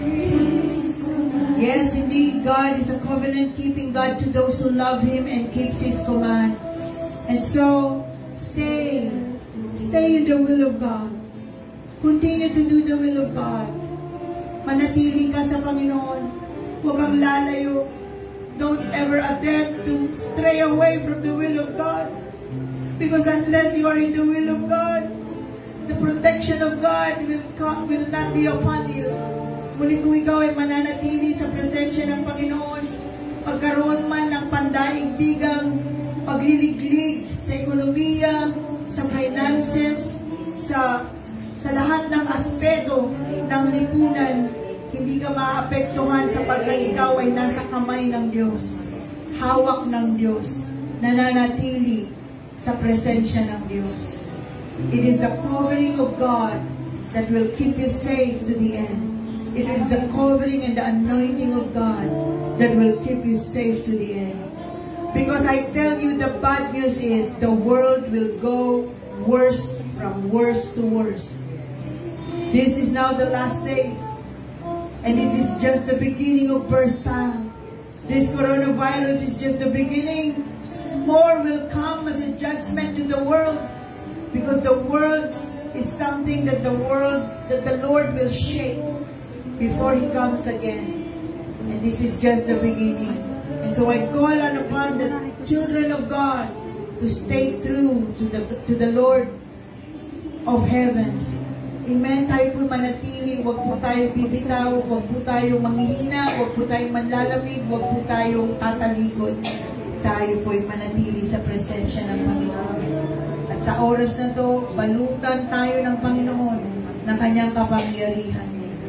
[SPEAKER 1] His command. Yes, indeed, God is a covenant-keeping God to those who love Him and keeps His command. And so, stay. Stay in the will of God. Continue to do the will of God. Manatili ka sa Panginoon. Huwag kang lalayo. Don't ever attempt to stray away from the will of God. Because unless you are in the will of God, the protection of God will, come, will not be upon you. Ngunit kung ikaw ay mananatili sa presensya ng Panginoon, pagkaroon man ng pandaigdigang pagliliglig sa ekonomiya, sa finances, sa sa lahat ng aspeto ng lipunan, hindi ka maapektuhan sapagkat ikaw ay nasa kamay ng Diyos, hawak ng Diyos, nananatili sa presensya ng Diyos. It is the covering of God that will keep you safe to the end. It is the covering and the anointing of God that will keep you safe to the end. Because I tell you, the bad news is the world will go worse from worse to worse. This is now the last days. And it is just the beginning of birth time. This coronavirus is just the beginning. More will come as a judgment to the world. Because the world is something that the world, that the Lord will shake before He comes again. And this is just the beginning. And so I call on upon the children of God to stay true to the, to the Lord of heavens. Amen. Tayo po manatili, huwag po tayo bibitaw, huwag po tayo manghihina, huwag po tayo manlalamig, huwag po tayo tatalikod. Tayo po ay manatili sa presensya ng Panginoon. At sa oras na to, balutan tayo ng Panginoon ng kanyang kapangyarihan,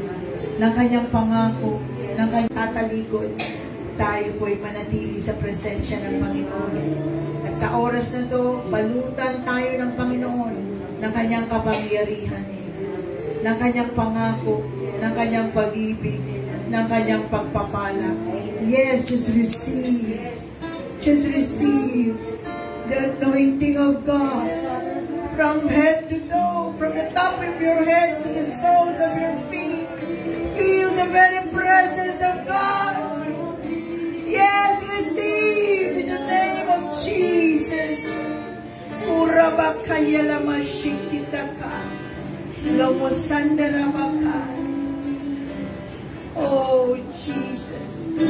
[SPEAKER 1] ng kanyang pangako, ng kanyang tatalikod. Tayo po ay manatili sa presensya ng Panginoon. At sa oras na to, balutan tayo ng Panginoon ng kanyang kapangyarihan, ng kanyang pangako, ng kanyang pag-ibig, ng kanyang pagpapala. Yes, just receive. Just receive the anointing of God from head to toe, from the top of your head to the soles of your feet. Feel the very presence of God. Yes, receive in the name of Jesus. Urabakayalamashiktaka. Lamosandarabaka. Oh, Jesus.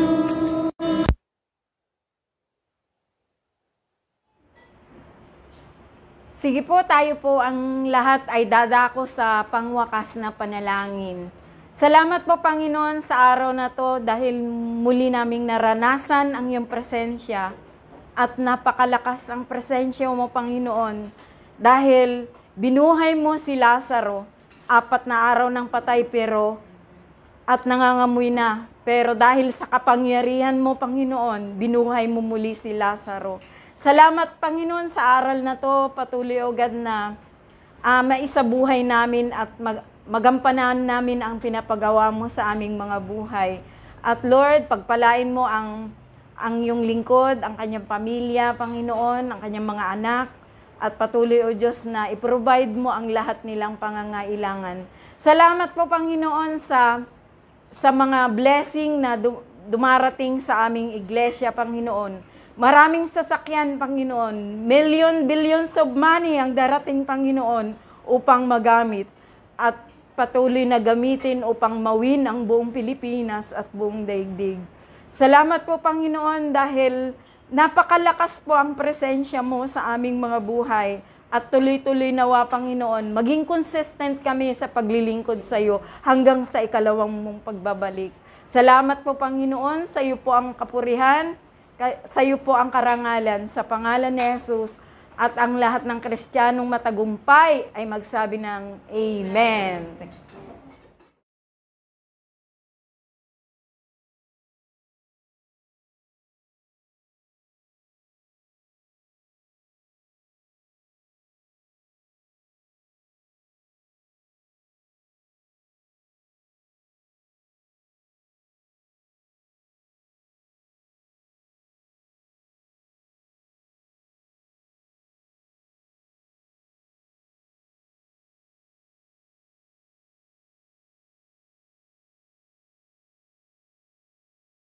[SPEAKER 2] Sige po, tayo po ang lahat ay dadako sa pangwakas na panalangin. Salamat po, Panginoon, sa araw na to dahil muli naming naranasan ang iyong presensya at napakalakas ang presensya mo, Panginoon, dahil binuhay mo si Lazaro, apat na araw ng patay pero at nangangamoy na. Pero dahil sa kapangyarihan mo, Panginoon, binuhay mo muli si Lazaro. Salamat, Panginoon, sa aral na to. Patuloy, O God, na uh, maisabuhay namin at mag magampanan namin ang pinapagawa mo sa aming mga buhay. At Lord, pagpalain mo ang, ang iyong lingkod, ang kanyang pamilya, Panginoon, ang kanyang mga anak. At patuloy, O Diyos, na i-provide mo ang lahat nilang pangangailangan. Salamat po, Panginoon, sa, sa mga blessing na dumarating sa aming iglesia, Panginoon. Maraming sasakyan, Panginoon. Million, billions of money ang darating, Panginoon, upang magamit. At patuloy na gamitin upang mawin ang buong Pilipinas at buong daigdig. Salamat po, Panginoon, dahil napakalakas po ang presensya mo sa aming mga buhay at tuloy-tuloy nawa, Panginoon, maging consistent kami sa paglilingkod sa iyo hanggang sa ikalawang mong pagbabalik. Salamat po, Panginoon, sa iyo po ang kapurihan, sa iyo po ang karangalan, sa pangalan ni Jesus, at ang lahat ng Kristiyanong matagumpay ay magsabi ng Amen.